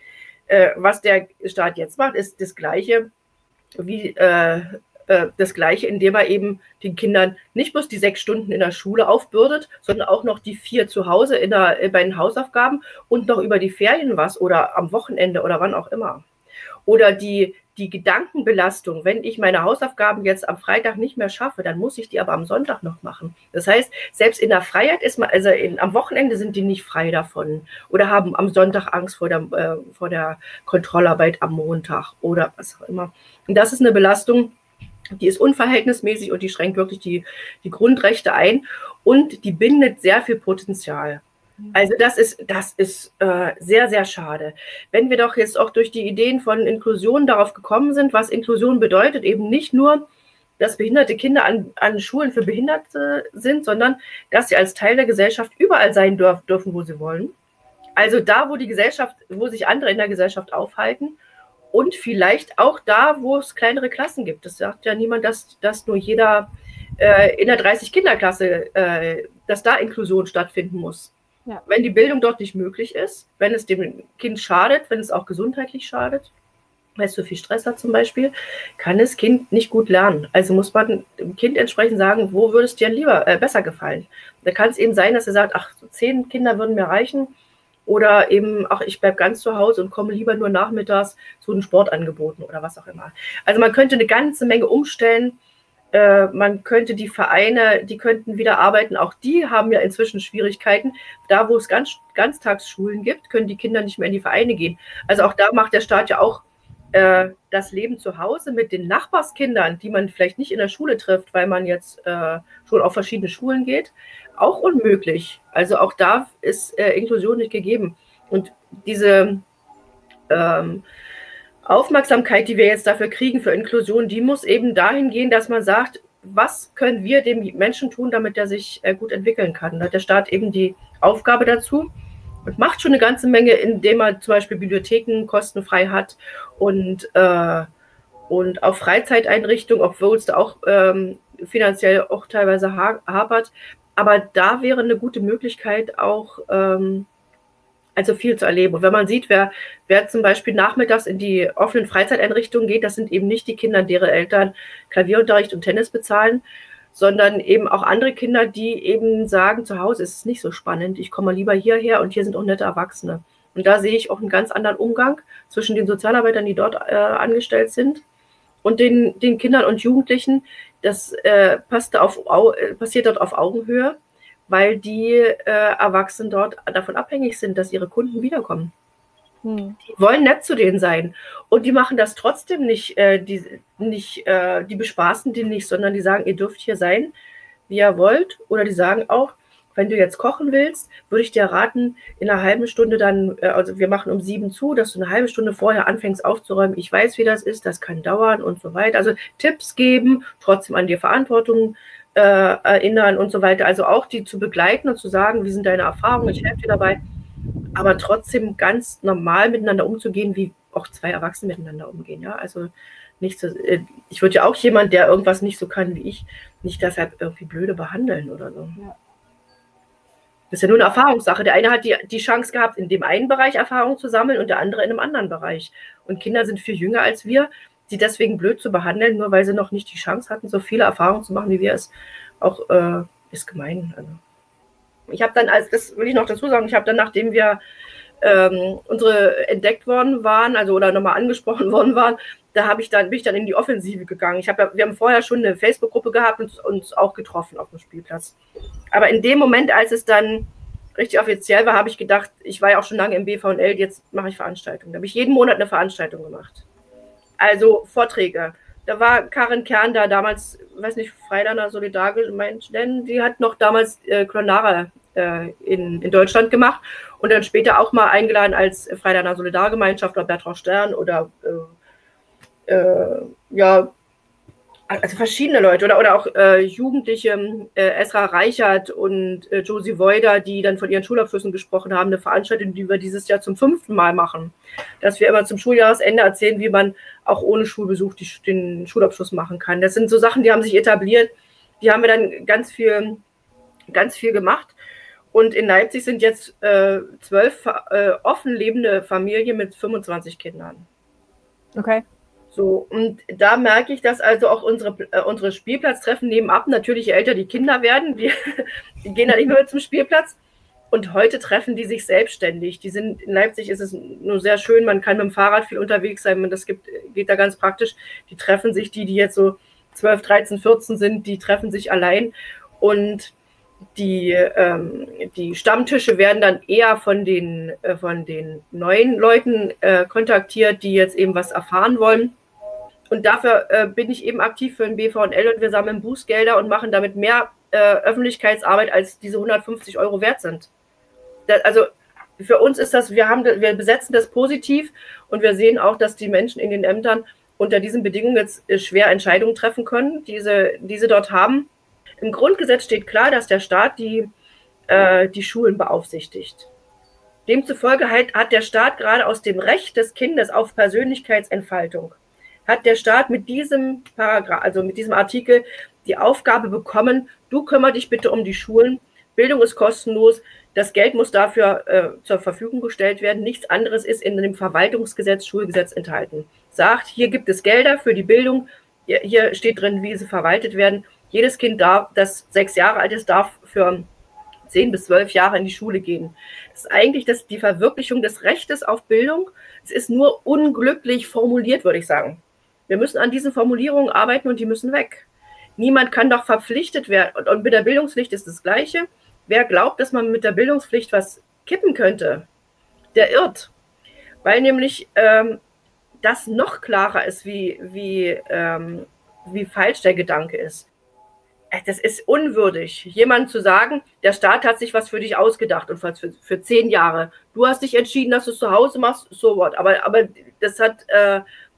S2: Äh, was der Staat jetzt macht, ist das Gleiche, wie äh, äh, das Gleiche, indem er eben den Kindern nicht bloß die sechs Stunden in der Schule aufbürdet, sondern auch noch die vier zu Hause in der, bei den Hausaufgaben und noch über die Ferien was oder am Wochenende oder wann auch immer. Oder die, die Gedankenbelastung, wenn ich meine Hausaufgaben jetzt am Freitag nicht mehr schaffe, dann muss ich die aber am Sonntag noch machen. Das heißt, selbst in der Freiheit ist man, also in, am Wochenende sind die nicht frei davon oder haben am Sonntag Angst vor der, äh, vor der Kontrollarbeit am Montag oder was auch immer. Und das ist eine Belastung, die ist unverhältnismäßig und die schränkt wirklich die, die Grundrechte ein und die bindet sehr viel Potenzial. Also das ist, das ist äh, sehr, sehr schade. Wenn wir doch jetzt auch durch die Ideen von Inklusion darauf gekommen sind, was Inklusion bedeutet, eben nicht nur, dass behinderte Kinder an, an Schulen für Behinderte sind, sondern dass sie als Teil der Gesellschaft überall sein dürf, dürfen, wo sie wollen. Also da, wo die Gesellschaft, wo sich andere in der Gesellschaft aufhalten und vielleicht auch da, wo es kleinere Klassen gibt. Das sagt ja niemand, dass, dass nur jeder äh, in der dreißig-Kinder-Klasse, äh, dass da Inklusion stattfinden muss. Ja. Wenn die Bildung dort nicht möglich ist, wenn es dem Kind schadet, wenn es auch gesundheitlich schadet, weil es so viel Stress hat zum Beispiel, kann das Kind nicht gut lernen. Also muss man dem Kind entsprechend sagen, wo würde es dir lieber äh, besser gefallen? Da kann es eben sein, dass er sagt, ach, so zehn Kinder würden mir reichen. Oder eben, ach, ich bleibe ganz zu Hause und komme lieber nur nachmittags zu den Sportangeboten oder was auch immer. Also man könnte eine ganze Menge umstellen. Äh, man könnte die Vereine, die könnten wieder arbeiten. Auch die haben ja inzwischen Schwierigkeiten. Da, wo es ganz, Ganztagsschulen gibt, können die Kinder nicht mehr in die Vereine gehen. Also auch da macht der Staat ja auch äh, das Leben zu Hause mit den Nachbarskindern, die man vielleicht nicht in der Schule trifft, weil man jetzt äh, schon auf verschiedene Schulen geht, auch unmöglich. Also auch da ist äh, Inklusion nicht gegeben. Und diese ähm, Aufmerksamkeit, die wir jetzt dafür kriegen für Inklusion, die muss eben dahin gehen, dass man sagt, was können wir dem Menschen tun, damit er sich äh, gut entwickeln kann. Da hat der Staat eben die Aufgabe dazu und macht schon eine ganze Menge, indem er zum Beispiel Bibliotheken kostenfrei hat und, äh, und auch Freizeiteinrichtungen, obwohl es da auch ähm, finanziell auch teilweise ha hapert. Aber da wäre eine gute Möglichkeit auch, ähm, also viel zu erleben. Und wenn man sieht, wer, wer zum Beispiel nachmittags in die offenen Freizeiteinrichtungen geht, das sind eben nicht die Kinder, deren Eltern Klavierunterricht und Tennis bezahlen, sondern eben auch andere Kinder, die eben sagen, zu Hause ist es nicht so spannend, ich komme lieber hierher und hier sind auch nette Erwachsene. Und da sehe ich auch einen ganz anderen Umgang zwischen den Sozialarbeitern, die dort äh, angestellt sind, und den, den Kindern und Jugendlichen. Das äh, passt auf, au, passiert dort auf Augenhöhe, weil die äh, Erwachsenen dort davon abhängig sind, dass ihre Kunden wiederkommen. Hm. Die wollen nett zu denen sein. Und die machen das trotzdem nicht, äh, die, nicht äh, die bespaßen die nicht, sondern die sagen, ihr dürft hier sein, wie ihr wollt. Oder die sagen auch, wenn du jetzt kochen willst, würde ich dir raten, in einer halben Stunde dann, also wir machen um sieben zu, dass du eine halbe Stunde vorher anfängst aufzuräumen. Ich weiß, wie das ist, das kann dauern und so weiter. Also Tipps geben, trotzdem an die Verantwortung äh, erinnern und so weiter. Also auch die zu begleiten und zu sagen, wie sind deine Erfahrungen, ich helfe dir dabei. Aber trotzdem ganz normal miteinander umzugehen, wie auch zwei Erwachsene miteinander umgehen. Ja, also nicht so, ich würde ja auch jemand, der irgendwas nicht so kann wie ich, nicht deshalb irgendwie blöde behandeln oder so. Ja. Das ist ja nur eine Erfahrungssache. Der eine hat die, die Chance gehabt, in dem einen Bereich Erfahrung zu sammeln und der andere in einem anderen Bereich. Und Kinder sind viel jünger als wir, die deswegen blöd zu behandeln, nur weil sie noch nicht die Chance hatten, so viele Erfahrungen zu machen, wie wir es auch, äh, ist gemein. Also ich habe dann, als das will ich noch dazu sagen, ich habe dann, nachdem wir ähm, unsere entdeckt worden waren, also oder nochmal angesprochen worden waren, da habe ich dann, bin ich dann in die Offensive gegangen. Ich hab ja, wir haben vorher schon eine Facebook-Gruppe gehabt und uns auch getroffen auf dem Spielplatz. Aber in dem Moment, als es dann richtig offiziell war, habe ich gedacht, ich war ja auch schon lange im B V N L, jetzt mache ich Veranstaltungen. Da habe ich jeden Monat eine Veranstaltung gemacht. Also Vorträge. Da war Karin Kern da damals, weiß nicht, Freilerner Solidargemeinschaft, die hat noch damals äh, Klonara äh, in, in Deutschland gemacht und dann später auch mal eingeladen als Freilerner Solidargemeinschaft oder Bertrand Stern oder äh, äh, ja, also verschiedene Leute oder, oder auch äh, Jugendliche, äh, Esra Reichert und äh, Josie Woider, die dann von ihren Schulabschlüssen gesprochen haben, eine Veranstaltung, die wir dieses Jahr zum fünften Mal machen, dass wir immer zum Schuljahresende erzählen, wie man auch ohne Schulbesuch die, den Schulabschluss machen kann. Das sind so Sachen, die haben sich etabliert, die haben wir dann ganz viel, ganz viel gemacht. Und in Leipzig sind jetzt äh, zwölf äh, offen lebende Familien mit fünfundzwanzig Kindern.
S1: Okay.
S2: So, und da merke ich, dass also auch unsere, äh, unsere Spielplatztreffen nebenab, natürlich je älter die Kinder werden, die, die gehen dann nicht mehr zum Spielplatz. Und heute treffen die sich selbstständig. Die sind, in Leipzig ist es nur sehr schön, man kann mit dem Fahrrad viel unterwegs sein, das gibt, geht da ganz praktisch. Die treffen sich, die, die jetzt so zwölf, dreizehn, vierzehn sind, die treffen sich allein. Und die, ähm, die Stammtische werden dann eher von den, äh, von den neuen Leuten äh, kontaktiert, die jetzt eben was erfahren wollen. Und dafür äh, bin ich eben aktiv für den B V N L und wir sammeln Bußgelder und machen damit mehr äh, Öffentlichkeitsarbeit, als diese hundertfünfzig Euro wert sind. Das, also für uns ist das, wir haben, wir besetzen das positiv und wir sehen auch, dass die Menschen in den Ämtern unter diesen Bedingungen jetzt äh, schwer Entscheidungen treffen können, die sie, die sie dort haben. Im Grundgesetz steht klar, dass der Staat die, äh, die Schulen beaufsichtigt. Demzufolge hat, hat der Staat gerade aus dem Recht des Kindes auf Persönlichkeitsentfaltung hat der Staat mit diesem Paragraph, also mit diesem Artikel die Aufgabe bekommen, du kümmere dich bitte um die Schulen, Bildung ist kostenlos, das Geld muss dafür äh, zur Verfügung gestellt werden, nichts anderes ist in dem Verwaltungsgesetz, Schulgesetz enthalten. Sagt, hier gibt es Gelder für die Bildung, hier, hier steht drin, wie sie verwaltet werden. Jedes Kind, darf, das sechs Jahre alt ist, darf für zehn bis zwölf Jahre in die Schule gehen. Das ist eigentlich das, die Verwirklichung des Rechtes auf Bildung. Es ist nur unglücklich formuliert, würde ich sagen. Wir müssen an diesen Formulierungen arbeiten und die müssen weg. Niemand kann doch verpflichtet werden. Und mit der Bildungspflicht ist das Gleiche. Wer glaubt, dass man mit der Bildungspflicht was kippen könnte, der irrt. Weil nämlich ähm, das noch klarer ist, wie, wie, ähm, wie falsch der Gedanke ist. Das ist unwürdig, jemandem zu sagen, der Staat hat sich was für dich ausgedacht und für, für zehn Jahre. Du hast dich entschieden, dass du es zu Hause machst, so what. Aber, aber das hat... Äh,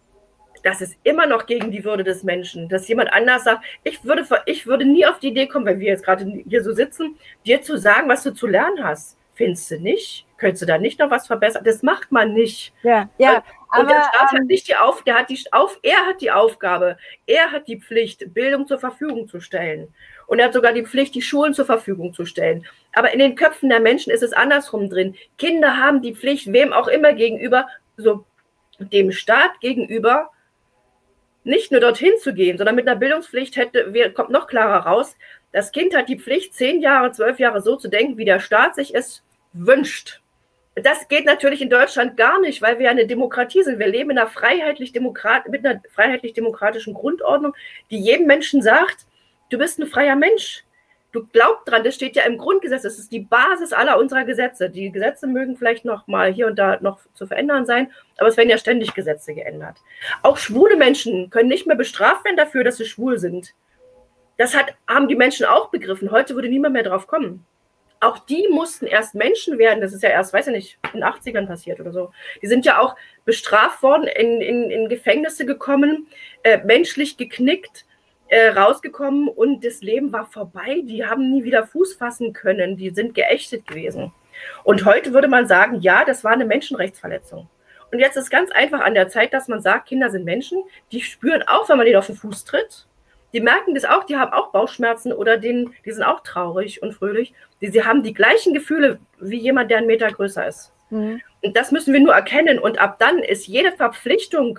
S2: das ist immer noch gegen die Würde des Menschen, dass jemand anders sagt, ich würde, ich würde nie auf die Idee kommen, wenn wir jetzt gerade hier so sitzen, dir zu sagen, was du zu lernen hast. Findest du nicht? Könntest du da nicht noch was verbessern? Das macht man nicht.
S1: Ja, ja.
S2: Und
S1: aber,
S2: der Staat
S1: ähm,
S2: hat nicht die Auf, der hat die auf, er hat die Aufgabe, er hat die Pflicht, Bildung zur Verfügung zu stellen. Und er hat sogar die Pflicht, die Schulen zur Verfügung zu stellen. Aber in den Köpfen der Menschen ist es andersrum drin. Kinder haben die Pflicht, wem auch immer gegenüber, so dem Staat gegenüber, nicht nur dorthin zu gehen, sondern mit einer Bildungspflicht hätte, kommt noch klarer raus, das Kind hat die Pflicht, zehn Jahre, zwölf Jahre so zu denken, wie der Staat sich es wünscht. Das geht natürlich in Deutschland gar nicht, weil wir eine Demokratie sind. Wir leben in einer freiheitlich-demokrat- mit einer freiheitlich-demokratischen Grundordnung, die jedem Menschen sagt, du bist ein freier Mensch. Du glaubst dran, das steht ja im Grundgesetz, das ist die Basis aller unserer Gesetze. Die Gesetze mögen vielleicht noch mal hier und da noch zu verändern sein, aber es werden ja ständig Gesetze geändert. Auch schwule Menschen können nicht mehr bestraft werden dafür, dass sie schwul sind. Das hat, haben die Menschen auch begriffen. Heute würde niemand mehr drauf kommen. Auch die mussten erst Menschen werden. Das ist ja erst, weiß ich nicht, in den achtzigern passiert oder so. Die sind ja auch bestraft worden, in, in, in Gefängnisse gekommen, äh, menschlich geknickt, äh, rausgekommen und das Leben war vorbei. Die haben nie wieder Fuß fassen können. Die sind geächtet gewesen. Und heute würde man sagen, ja, das war eine Menschenrechtsverletzung. Und jetzt ist ganz einfach an der Zeit, dass man sagt, Kinder sind Menschen, die spüren auch, wenn man denen auf den Fuß tritt. Die merken das auch, die haben auch Bauchschmerzen oder denen, die sind auch traurig und fröhlich. Die, sie haben die gleichen Gefühle wie jemand, der einen Meter größer ist. Mhm. Und das müssen wir nur erkennen. Und ab dann ist jede Verpflichtung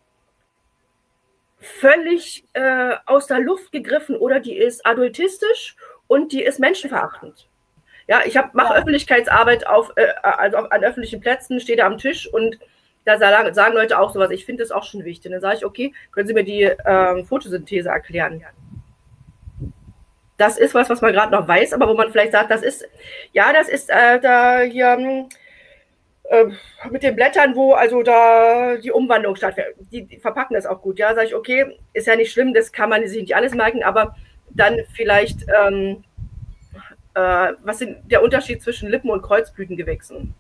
S2: völlig äh, aus der Luft gegriffen oder die ist adultistisch und die ist menschenverachtend. Ja, ich mache ja. Öffentlichkeitsarbeit auf, äh, also auf, an öffentlichen Plätzen, stehe da am Tisch und da sagen, sagen Leute auch sowas, ich finde das auch schon wichtig. Dann sage ich, okay, können Sie mir die äh, Photosynthese erklären? Das ist was, was man gerade noch weiß, aber wo man vielleicht sagt, das ist, ja, das ist äh, da hier äh, mit den Blättern, wo also da die Umwandlung stattfindet. Die, die verpacken das auch gut, ja, sage ich, okay, ist ja nicht schlimm, das kann man sich nicht alles merken, aber dann vielleicht, ähm, äh, was ist der Unterschied zwischen Lippen- und Kreuzblütengewächsen?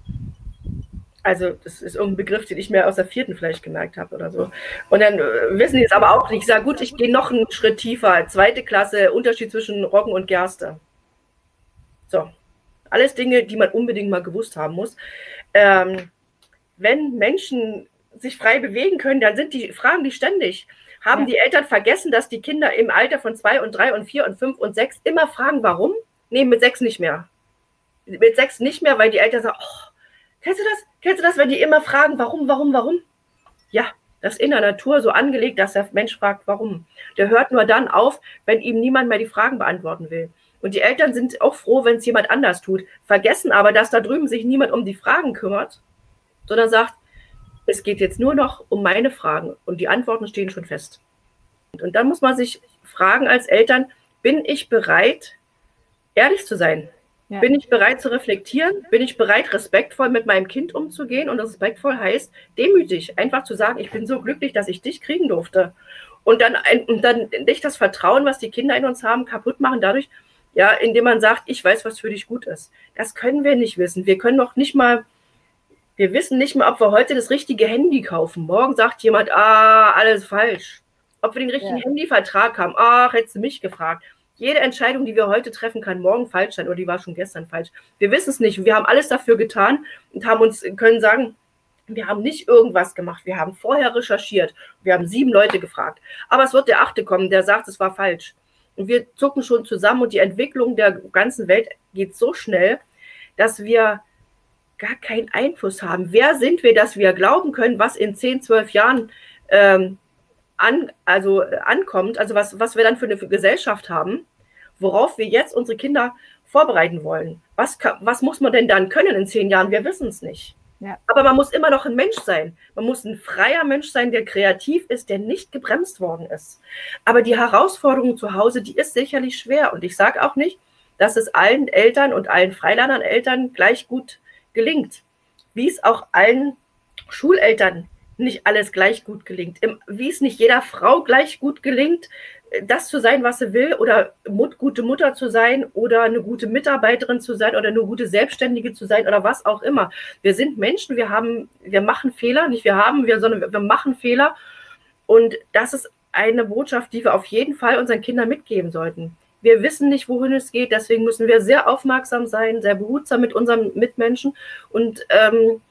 S2: Also das ist irgendein Begriff, den ich mir aus der vierten vielleicht gemerkt habe oder so. Und dann äh, wissen die es aber auch nicht. Ich sage, gut, ich gehe noch einen Schritt tiefer. Zweite Klasse, Unterschied zwischen Roggen und Gerste. So, alles Dinge, die man unbedingt mal gewusst haben muss. Ähm, wenn Menschen sich frei bewegen können, dann sind die, fragen die ständig. Haben ja. die Eltern vergessen, dass die Kinder im Alter von zwei und drei und vier und fünf und sechs immer fragen, warum? Nee, mit sechs nicht mehr. Mit sechs nicht mehr, weil die Eltern sagen, oh, kennst du das? Kennst du das, wenn die immer fragen, warum, warum, warum? Ja, das ist in der Natur so angelegt, dass der Mensch fragt, warum. Der hört nur dann auf, wenn ihm niemand mehr die Fragen beantworten will. Und die Eltern sind auch froh, wenn es jemand anders tut, vergessen aber, dass da drüben sich niemand um die Fragen kümmert, sondern sagt, es geht jetzt nur noch um meine Fragen und die Antworten stehen schon fest. Und dann muss man sich fragen als Eltern, bin ich bereit, ehrlich zu sein? Ja. Bin ich bereit zu reflektieren? Bin ich bereit, respektvoll mit meinem Kind umzugehen? Und respektvoll heißt, demütig, einfach zu sagen, ich bin so glücklich, dass ich dich kriegen durfte. Und dann, und dann nicht das Vertrauen, was die Kinder in uns haben, kaputt machen dadurch, ja, indem man sagt, ich weiß, was für dich gut ist. Das können wir nicht wissen. Wir können noch nicht mal, wir wissen nicht mal, ob wir heute das richtige Handy kaufen. Morgen sagt jemand, ah, alles falsch. Ob wir den richtigen ja. Handyvertrag haben, ach, hättest du mich gefragt. Jede Entscheidung, die wir heute treffen, kann morgen falsch sein oder die war schon gestern falsch. Wir wissen es nicht. Wir haben alles dafür getan und haben uns können sagen, wir haben nicht irgendwas gemacht. Wir haben vorher recherchiert. Wir haben sieben Leute gefragt. Aber es wird der Achte kommen, der sagt, es war falsch. Und wir zucken schon zusammen und die Entwicklung der ganzen Welt geht so schnell, dass wir gar keinen Einfluss haben. Wer sind wir, dass wir glauben können, was in zehn, zwölf Jahren ähm, an, also, äh, ankommt, also was, was wir dann für eine Gesellschaft haben, worauf wir jetzt unsere Kinder vorbereiten wollen. Was, was muss man denn dann können in zehn Jahren? Wir wissen es nicht. Ja. Aber man muss immer noch ein Mensch sein. Man muss ein freier Mensch sein, der kreativ ist, der nicht gebremst worden ist. Aber die Herausforderung zu Hause, die ist sicherlich schwer. Und ich sage auch nicht, dass es allen Eltern und allen Freilernern-Eltern gleich gut gelingt. Wie es auch allen Schuleltern nicht alles gleich gut gelingt. Wie es nicht jeder Frau gleich gut gelingt, das zu sein, was sie will, oder mut, gute Mutter zu sein oder eine gute Mitarbeiterin zu sein oder eine gute Selbstständige zu sein oder was auch immer. Wir sind Menschen, wir haben, wir machen Fehler, nicht wir haben, wir, sondern wir machen Fehler. Und das ist eine Botschaft, die wir auf jeden Fall unseren Kindern mitgeben sollten. Wir wissen nicht, wohin es geht, deswegen müssen wir sehr aufmerksam sein, sehr behutsam mit unseren Mitmenschen und, ähm,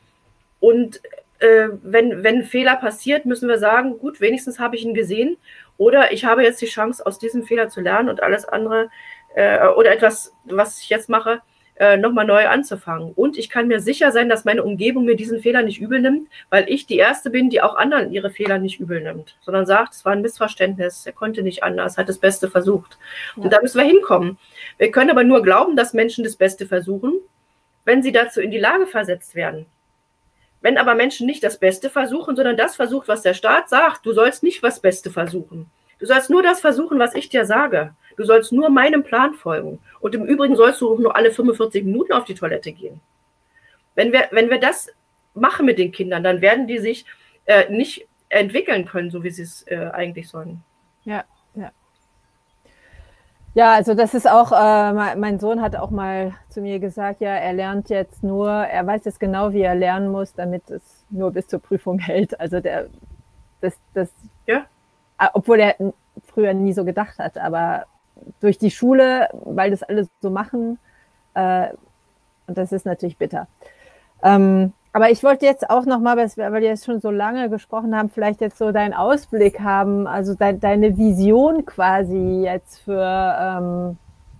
S2: und äh, wenn, wenn ein Fehler passiert, müssen wir sagen, gut, wenigstens habe ich ihn gesehen oder ich habe jetzt die Chance, aus diesem Fehler zu lernen und alles andere äh, oder etwas, was ich jetzt mache, äh, nochmal neu anzufangen. Und ich kann mir sicher sein, dass meine Umgebung mir diesen Fehler nicht übel nimmt, weil ich die Erste bin, die auch anderen ihre Fehler nicht übel nimmt, sondern sagt, es war ein Missverständnis, er konnte nicht anders, hat das Beste versucht. Ja. Und da müssen wir hinkommen. Wir können aber nur glauben, dass Menschen das Beste versuchen, wenn sie dazu in die Lage versetzt werden. Wenn aber Menschen nicht das Beste versuchen, sondern das versucht, was der Staat sagt, du sollst nicht das Beste versuchen. Du sollst nur das versuchen, was ich dir sage. Du sollst nur meinem Plan folgen. Und im Übrigen sollst du nur alle fünfundvierzig Minuten auf die Toilette gehen. Wenn wir, wenn wir das machen mit den Kindern, dann werden die sich äh, nicht entwickeln können, so wie sie es äh, eigentlich sollen.
S1: Ja, ja. Ja, also das ist auch, äh, mein Sohn hat auch mal zu mir gesagt, ja, er lernt jetzt nur, er weiß jetzt genau, wie er lernen muss, damit es nur bis zur Prüfung hält. Also der, das, das,
S2: ja.
S1: Obwohl er früher nie so gedacht hat, aber durch die Schule, weil das alle so machen, äh, und das ist natürlich bitter. Ähm, aber ich wollte jetzt auch nochmal, weil wir jetzt schon so lange gesprochen haben, vielleicht jetzt so deinen Ausblick haben, also de deine Vision quasi jetzt für, ähm,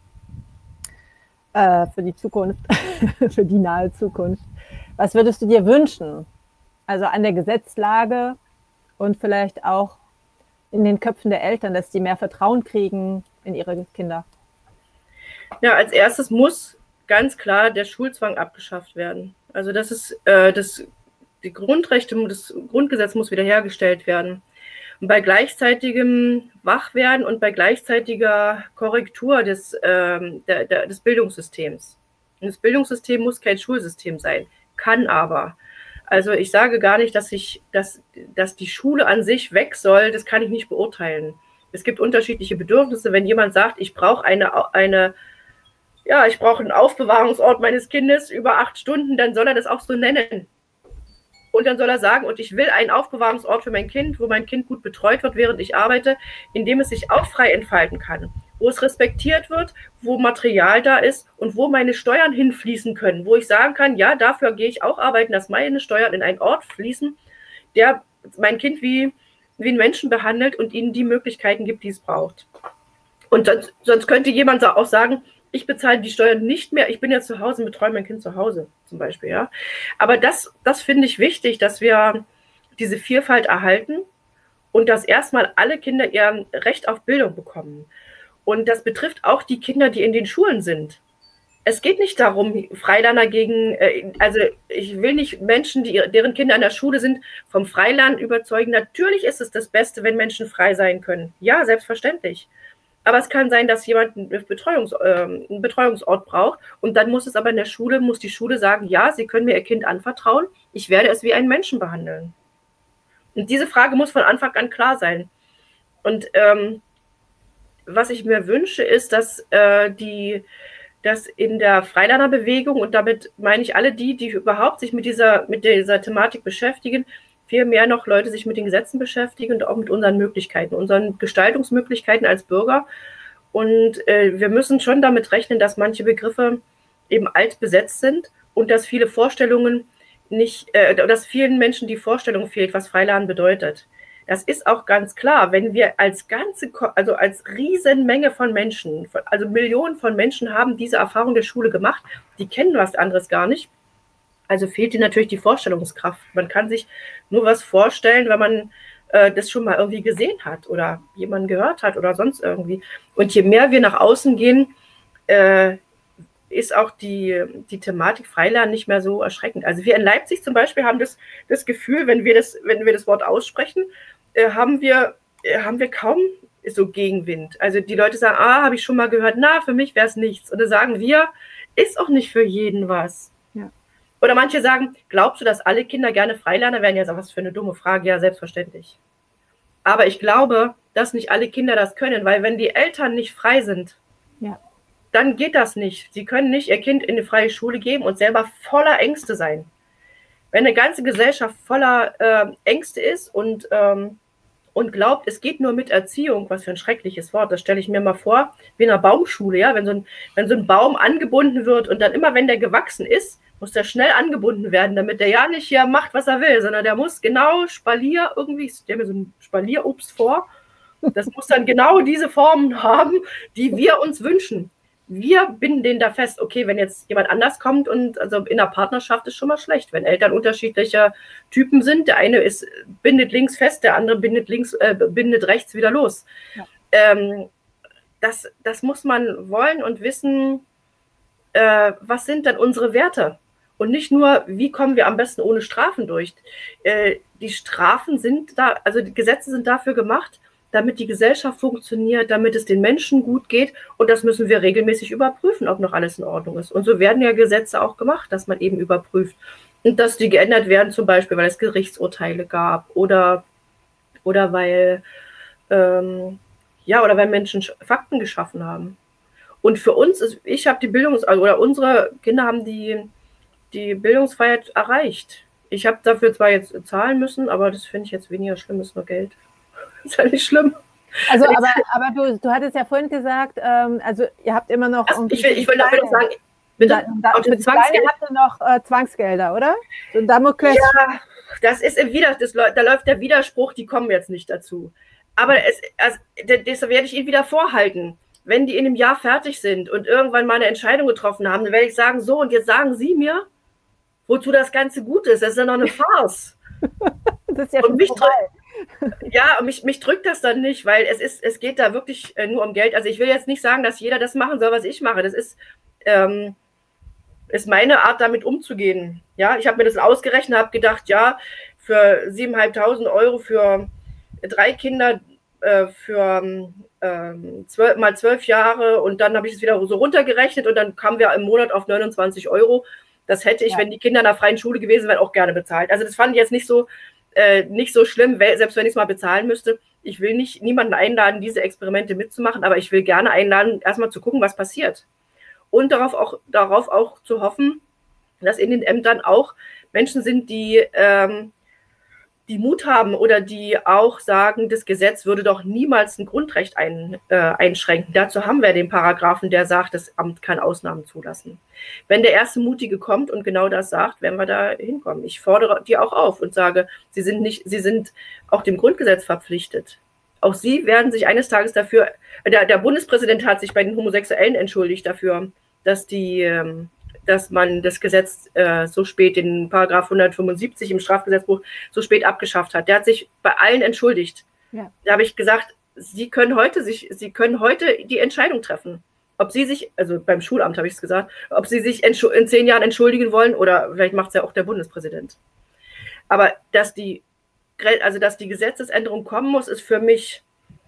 S1: äh, für die Zukunft, für die nahe Zukunft. Was würdest du dir wünschen? Also an der Gesetzlage und vielleicht auch in den Köpfen der Eltern, dass die mehr Vertrauen kriegen in ihre Kinder?
S2: Ja, als erstes muss ganz klar der Schulzwang abgeschafft werden. Also das ist äh, das, die Grundrechte, das Grundgesetz muss wiederhergestellt werden. Und bei gleichzeitigem Wachwerden und bei gleichzeitiger Korrektur des, ähm, der, der, des Bildungssystems. Und das Bildungssystem muss kein Schulsystem sein, kann aber. Also ich sage gar nicht, dass, ich, dass, dass die Schule an sich weg soll, das kann ich nicht beurteilen. Es gibt unterschiedliche Bedürfnisse. Wenn jemand sagt, ich brauche eine, eine, ja, ich brauche einen Aufbewahrungsort meines Kindes über acht Stunden, dann soll er das auch so nennen. Und dann soll er sagen, und ich will einen Aufbewahrungsort für mein Kind, wo mein Kind gut betreut wird, während ich arbeite, in dem es sich auch frei entfalten kann, wo es respektiert wird, wo Material da ist und wo meine Steuern hinfließen können, wo ich sagen kann, ja, dafür gehe ich auch arbeiten, dass meine Steuern in einen Ort fließen, der mein Kind wie, wie einen Menschen behandelt und ihnen die Möglichkeiten gibt, die es braucht. Und sonst, sonst könnte jemand auch sagen, ich bezahle die Steuern nicht mehr, ich bin ja zu Hause und betreue mein Kind zu Hause zum Beispiel. Ja. Aber das, das finde ich wichtig, dass wir diese Vielfalt erhalten und dass erstmal alle Kinder ihr Recht auf Bildung bekommen. Und das betrifft auch die Kinder, die in den Schulen sind. Es geht nicht darum, Freilerner gegen, also ich will nicht Menschen, die, deren Kinder an der Schule sind, vom Freilernen überzeugen. Natürlich ist es das Beste, wenn Menschen frei sein können. Ja, selbstverständlich. Aber es kann sein, dass jemand einen, Betreuungs, äh, einen Betreuungsort braucht und dann muss es aber in der Schule, muss die Schule sagen, ja, Sie können mir Ihr Kind anvertrauen, ich werde es wie einen Menschen behandeln. Und diese Frage muss von Anfang an klar sein. Und ähm, was ich mir wünsche, ist, dass, äh, die, dass in der Freilernerbewegung, und damit meine ich alle die, die überhaupt sich mit dieser, mit dieser Thematik beschäftigen, viel mehr noch Leute sich mit den Gesetzen beschäftigen und auch mit unseren Möglichkeiten, unseren Gestaltungsmöglichkeiten als Bürger. Und äh, wir müssen schon damit rechnen, dass manche Begriffe eben alt besetzt sind und dass viele Vorstellungen nicht, äh, dass vielen Menschen die Vorstellung fehlt, was Freilernen bedeutet. Das ist auch ganz klar, wenn wir als ganze, also als Riesenmenge von Menschen, also Millionen von Menschen haben diese Erfahrung der Schule gemacht, die kennen was anderes gar nicht. Also fehlt dir natürlich die Vorstellungskraft. Man kann sich nur was vorstellen, wenn man äh, das schon mal irgendwie gesehen hat oder jemanden gehört hat oder sonst irgendwie. Und je mehr wir nach außen gehen, äh, ist auch die, die Thematik Freilernen nicht mehr so erschreckend. Also wir in Leipzig zum Beispiel haben das, das Gefühl, wenn wir das, wenn wir das Wort aussprechen, äh, haben wir, äh, haben wir kaum so Gegenwind. Also die Leute sagen, ah, habe ich schon mal gehört, na, für mich wäre es nichts. Und dann sagen wir, ist auch nicht für jeden was. Oder manche sagen, glaubst du, dass alle Kinder gerne Freilerner werden? Ja, was für eine dumme Frage. Ja, selbstverständlich. Aber ich glaube, dass nicht alle Kinder das können, weil wenn die Eltern nicht frei sind, ja, dann geht das nicht. Sie können nicht ihr Kind in eine freie Schule geben und selber voller Ängste sein. Wenn eine ganze Gesellschaft voller äh, Ängste ist und, ähm, und glaubt, es geht nur mit Erziehung, was für ein schreckliches Wort, das stelle ich mir mal vor, wie in einer Baumschule, ja, wenn so ein, wenn so ein Baum angebunden wird und dann immer, wenn der gewachsen ist, muss der schnell angebunden werden, damit der ja nicht hier macht, was er will, sondern der muss genau Spalier irgendwie, ich stelle mir so ein Spalierobst vor, das muss dann genau diese Formen haben, die wir uns wünschen. wir binden den da fest, okay, wenn jetzt jemand anders kommt und also in der Partnerschaft ist schon mal schlecht, wenn Eltern unterschiedlicher Typen sind, der eine ist, bindet links fest, der andere bindet links, äh, bindet rechts wieder los. Ja. Ähm, das, das muss man wollen und wissen, äh, was sind dann unsere Werte? Und nicht nur, wie kommen wir am besten ohne Strafen durch? Äh, die Strafen sind da, also die Gesetze sind dafür gemacht, damit die Gesellschaft funktioniert, damit es den Menschen gut geht. Und das müssen wir regelmäßig überprüfen, ob noch alles in Ordnung ist. Und so werden ja Gesetze auch gemacht, dass man eben überprüft. Und dass die geändert werden, zum Beispiel, weil es Gerichtsurteile gab oder, oder weil, ähm, ja, oder weil Menschen Fakten geschaffen haben. Und für uns ist, ich habe die Bildungs-, also, oder unsere Kinder haben die, die Bildungsfreiheit erreicht. Ich habe dafür zwar jetzt zahlen müssen, aber das finde ich jetzt weniger schlimm, ist nur Geld. Das ist ja nicht schlimm.
S1: Also, aber, aber du, du hattest ja vorhin gesagt, ähm, also ihr habt immer noch...
S2: Also, ich will, ich will noch sagen,
S1: bitte, da, da, für die Kleine habt ihr noch äh, Zwangsgelder, oder? So,
S2: ja, das ist im Wider, das, da läuft der Widerspruch, die kommen jetzt nicht dazu. Aber es, also, das werde ich Ihnen wieder vorhalten. Wenn die in einem Jahr fertig sind und irgendwann mal eine Entscheidung getroffen haben, dann werde ich sagen, so, und jetzt sagen Sie mir, wozu das Ganze gut ist. Das ist ja noch eine Farce.
S1: Das ist ja schon vorbei.
S2: Ja, und mich, mich drückt das dann nicht, weil es ist, es geht da wirklich äh, nur um Geld. Also ich will jetzt nicht sagen, dass jeder das machen soll, was ich mache. Das ist, ähm, ist meine Art, damit umzugehen. Ja, ich habe mir das ausgerechnet, habe gedacht, ja, für siebentausendfünfhundert Euro für drei Kinder, äh, für ähm, zwölf, mal zwölf Jahre und dann habe ich es wieder so runtergerechnet und dann kamen wir im Monat auf neunundzwanzig Euro. Das hätte ich, ja, wenn die Kinder in der freien Schule gewesen wären, auch gerne bezahlt. Also das fand ich jetzt nicht so, Äh, nicht so schlimm, selbst wenn ich es mal bezahlen müsste. Ich will nicht niemanden einladen, diese Experimente mitzumachen, aber ich will gerne einladen, erstmal zu gucken, was passiert. Und darauf auch, darauf auch zu hoffen, dass in den Ämtern auch Menschen sind, die, ähm, die Mut haben oder die auch sagen, das Gesetz würde doch niemals ein Grundrecht ein, äh, einschränken. Dazu haben wir den Paragraphen, der sagt, das Amt kann Ausnahmen zulassen. Wenn der erste Mutige kommt und genau das sagt, werden wir da hinkommen. Ich fordere die auch auf und sage, sie sind nicht, sie sind auch dem Grundgesetz verpflichtet. Auch sie werden sich eines Tages dafür, der, der Bundespräsident hat sich bei den Homosexuellen entschuldigt dafür, dass die, ähm, dass man das Gesetz äh, so spät, den Paragraph hundertfünfundsiebzig im Strafgesetzbuch, so spät abgeschafft hat. Der hat sich bei allen entschuldigt. Ja. Da habe ich gesagt, Sie können heute sich, Sie können heute die Entscheidung treffen, ob Sie sich, also beim Schulamt habe ich es gesagt, ob Sie sich in zehn Jahren entschuldigen wollen oder vielleicht macht es ja auch der Bundespräsident. Aber dass die, also dass die Gesetzesänderung kommen muss, ist für mich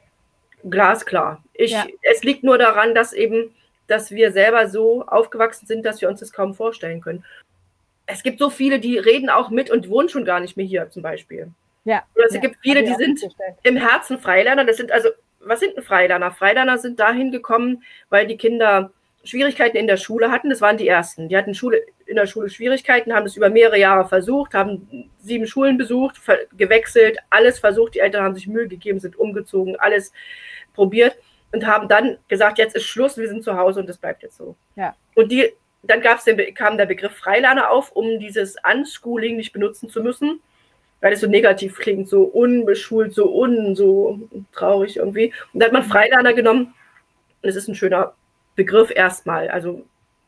S2: glasklar. Ich, ja. Es liegt nur daran, dass eben dass wir selber so aufgewachsen sind, dass wir uns das kaum vorstellen können. Es gibt so viele, die reden auch mit und wohnen schon gar nicht mehr hier zum Beispiel. Ja. Oder es ja, gibt viele, die sind im Herzen Freilerner. Das sind also, was sind denn Freilerner? Freilerner sind dahin gekommen, weil die Kinder Schwierigkeiten in der Schule hatten. Das waren die ersten. Die hatten Schule, in der Schule Schwierigkeiten, haben es über mehrere Jahre versucht, haben sieben Schulen besucht, gewechselt, alles versucht. Die Eltern haben sich Mühe gegeben, sind umgezogen, alles probiert. Und haben dann gesagt, jetzt ist Schluss, wir sind zu Hause und das bleibt jetzt so. Ja. Und die, dann gab's den, kam der Begriff Freilerner auf, um dieses Unschooling nicht benutzen zu müssen, weil es so negativ klingt, so unbeschult, so un, so traurig irgendwie. Und da hat man Freilerner genommen und es ist ein schöner Begriff erstmal, also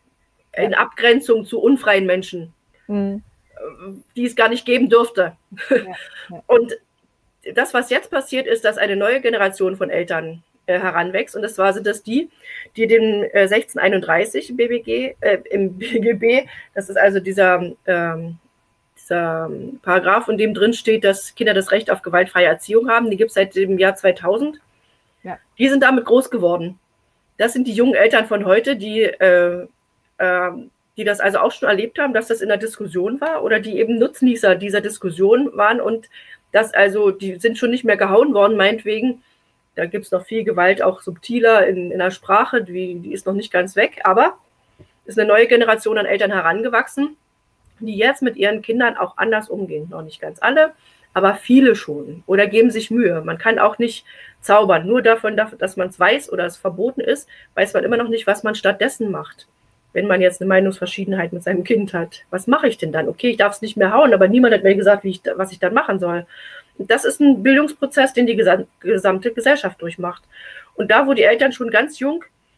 S2: in Abgrenzung zu unfreien Menschen, mhm. die es gar nicht geben dürfte. Ja. Ja. Und das, was jetzt passiert, ist, dass eine neue Generation von Eltern heranwächst. Und das war so, dass die, die den äh, sechzehnhunderteinunddreißig im B B G, äh, im B G B, das ist also dieser, ähm, dieser Paragraph, in dem drin steht, dass Kinder das Recht auf gewaltfreie Erziehung haben, die gibt es seit dem Jahr zweitausend. Ja. Die sind damit groß geworden. Das sind die jungen Eltern von heute, die, äh, äh, die das also auch schon erlebt haben, dass das in der Diskussion war oder die eben Nutznießer dieser Diskussion waren und das also, die sind schon nicht mehr gehauen worden, meinetwegen. Da gibt es noch viel Gewalt, auch subtiler in, in der Sprache, die, die ist noch nicht ganz weg, aber ist eine neue Generation an Eltern herangewachsen, die jetzt mit ihren Kindern auch anders umgehen. Noch nicht ganz alle, aber viele schon oder geben sich Mühe. Man kann auch nicht zaubern. Nur davon, dass man es weiß oder es verboten ist, weiß man immer noch nicht, was man stattdessen macht. Wenn man jetzt eine Meinungsverschiedenheit mit seinem Kind hat, was mache ich denn dann? Okay, ich darf es nicht mehr hauen, aber niemand hat mir gesagt, wie ich, was ich dann machen soll. Das ist ein Bildungsprozess, den die gesamte Gesellschaft durchmacht. Und da, wo die Eltern schon ganz jung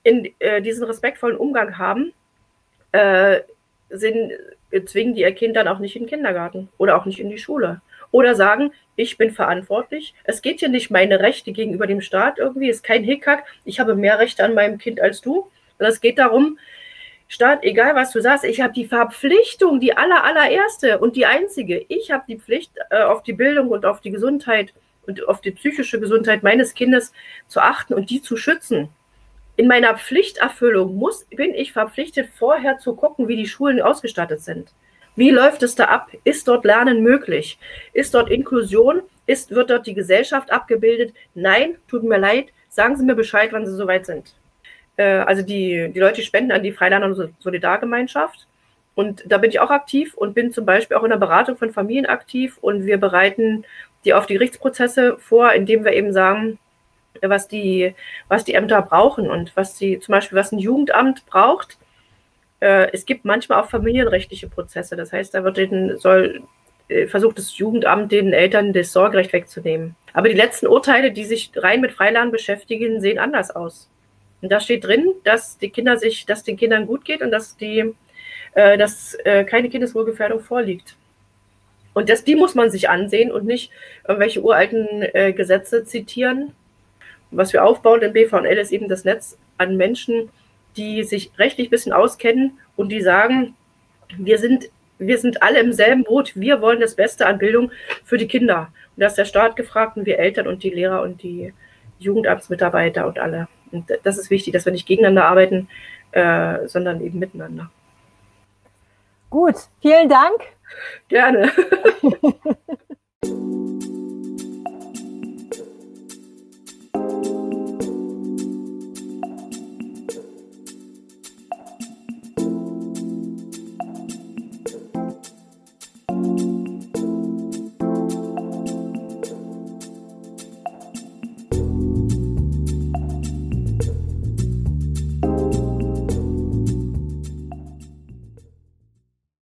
S2: in äh, diesen respektvollen Umgang haben, äh, sind, zwingen die ihr Kind dann auch nicht in den Kindergarten oder auch nicht in die Schule. Oder sagen, ich bin verantwortlich. Es geht hier nicht meine Rechte gegenüber dem Staat irgendwie, ist kein Hickhack. Ich habe mehr Rechte an meinem Kind als du. Sondern es geht darum, Staat, egal was du sagst, ich habe die Verpflichtung, die aller, allererste und die einzige. Ich habe die Pflicht, äh, auf die Bildung und auf die Gesundheit und auf die psychische Gesundheit meines Kindes zu achten und die zu schützen. In meiner Pflichterfüllung muss, bin ich verpflichtet, vorher zu gucken, wie die Schulen ausgestattet sind. Wie läuft es da ab? Ist dort Lernen möglich? Ist dort Inklusion? Ist, wird dort die Gesellschaft abgebildet? Nein, tut mir leid, sagen Sie mir Bescheid, wann Sie soweit sind. Äh, also die, die Leute spenden an die Freilerner Solidargemeinschaft und da bin ich auch aktiv und bin zum Beispiel auch in der Beratung von Familien aktiv und wir bereiten die auf die Gerichtsprozesse vor, indem wir eben sagen, was die, was die Ämter brauchen und was sie, zum Beispiel was ein Jugendamt braucht. Es gibt manchmal auch familienrechtliche Prozesse. Das heißt, da wird den, soll, versucht das Jugendamt den Eltern das Sorgerecht wegzunehmen. Aber die letzten Urteile, die sich rein mit Freilernen beschäftigen, sehen anders aus. Und da steht drin, dass die Kinder sich, dass den Kindern gut geht und dass die, äh, dass äh, keine Kindeswohlgefährdung vorliegt. Und das, die muss man sich ansehen und nicht irgendwelche uralten äh, Gesetze zitieren. Was wir aufbauen im B V N L ist eben das Netz an Menschen, die sich rechtlich ein bisschen auskennen und die sagen, wir sind, wir sind alle im selben Boot, wir wollen das Beste an Bildung für die Kinder. Und da ist der Staat gefragt und wir Eltern und die Lehrer und die Jugendamtsmitarbeiter und alle. Und das ist wichtig, dass wir nicht gegeneinander arbeiten, äh, sondern eben miteinander.
S1: Gut, vielen Dank.
S2: Gerne.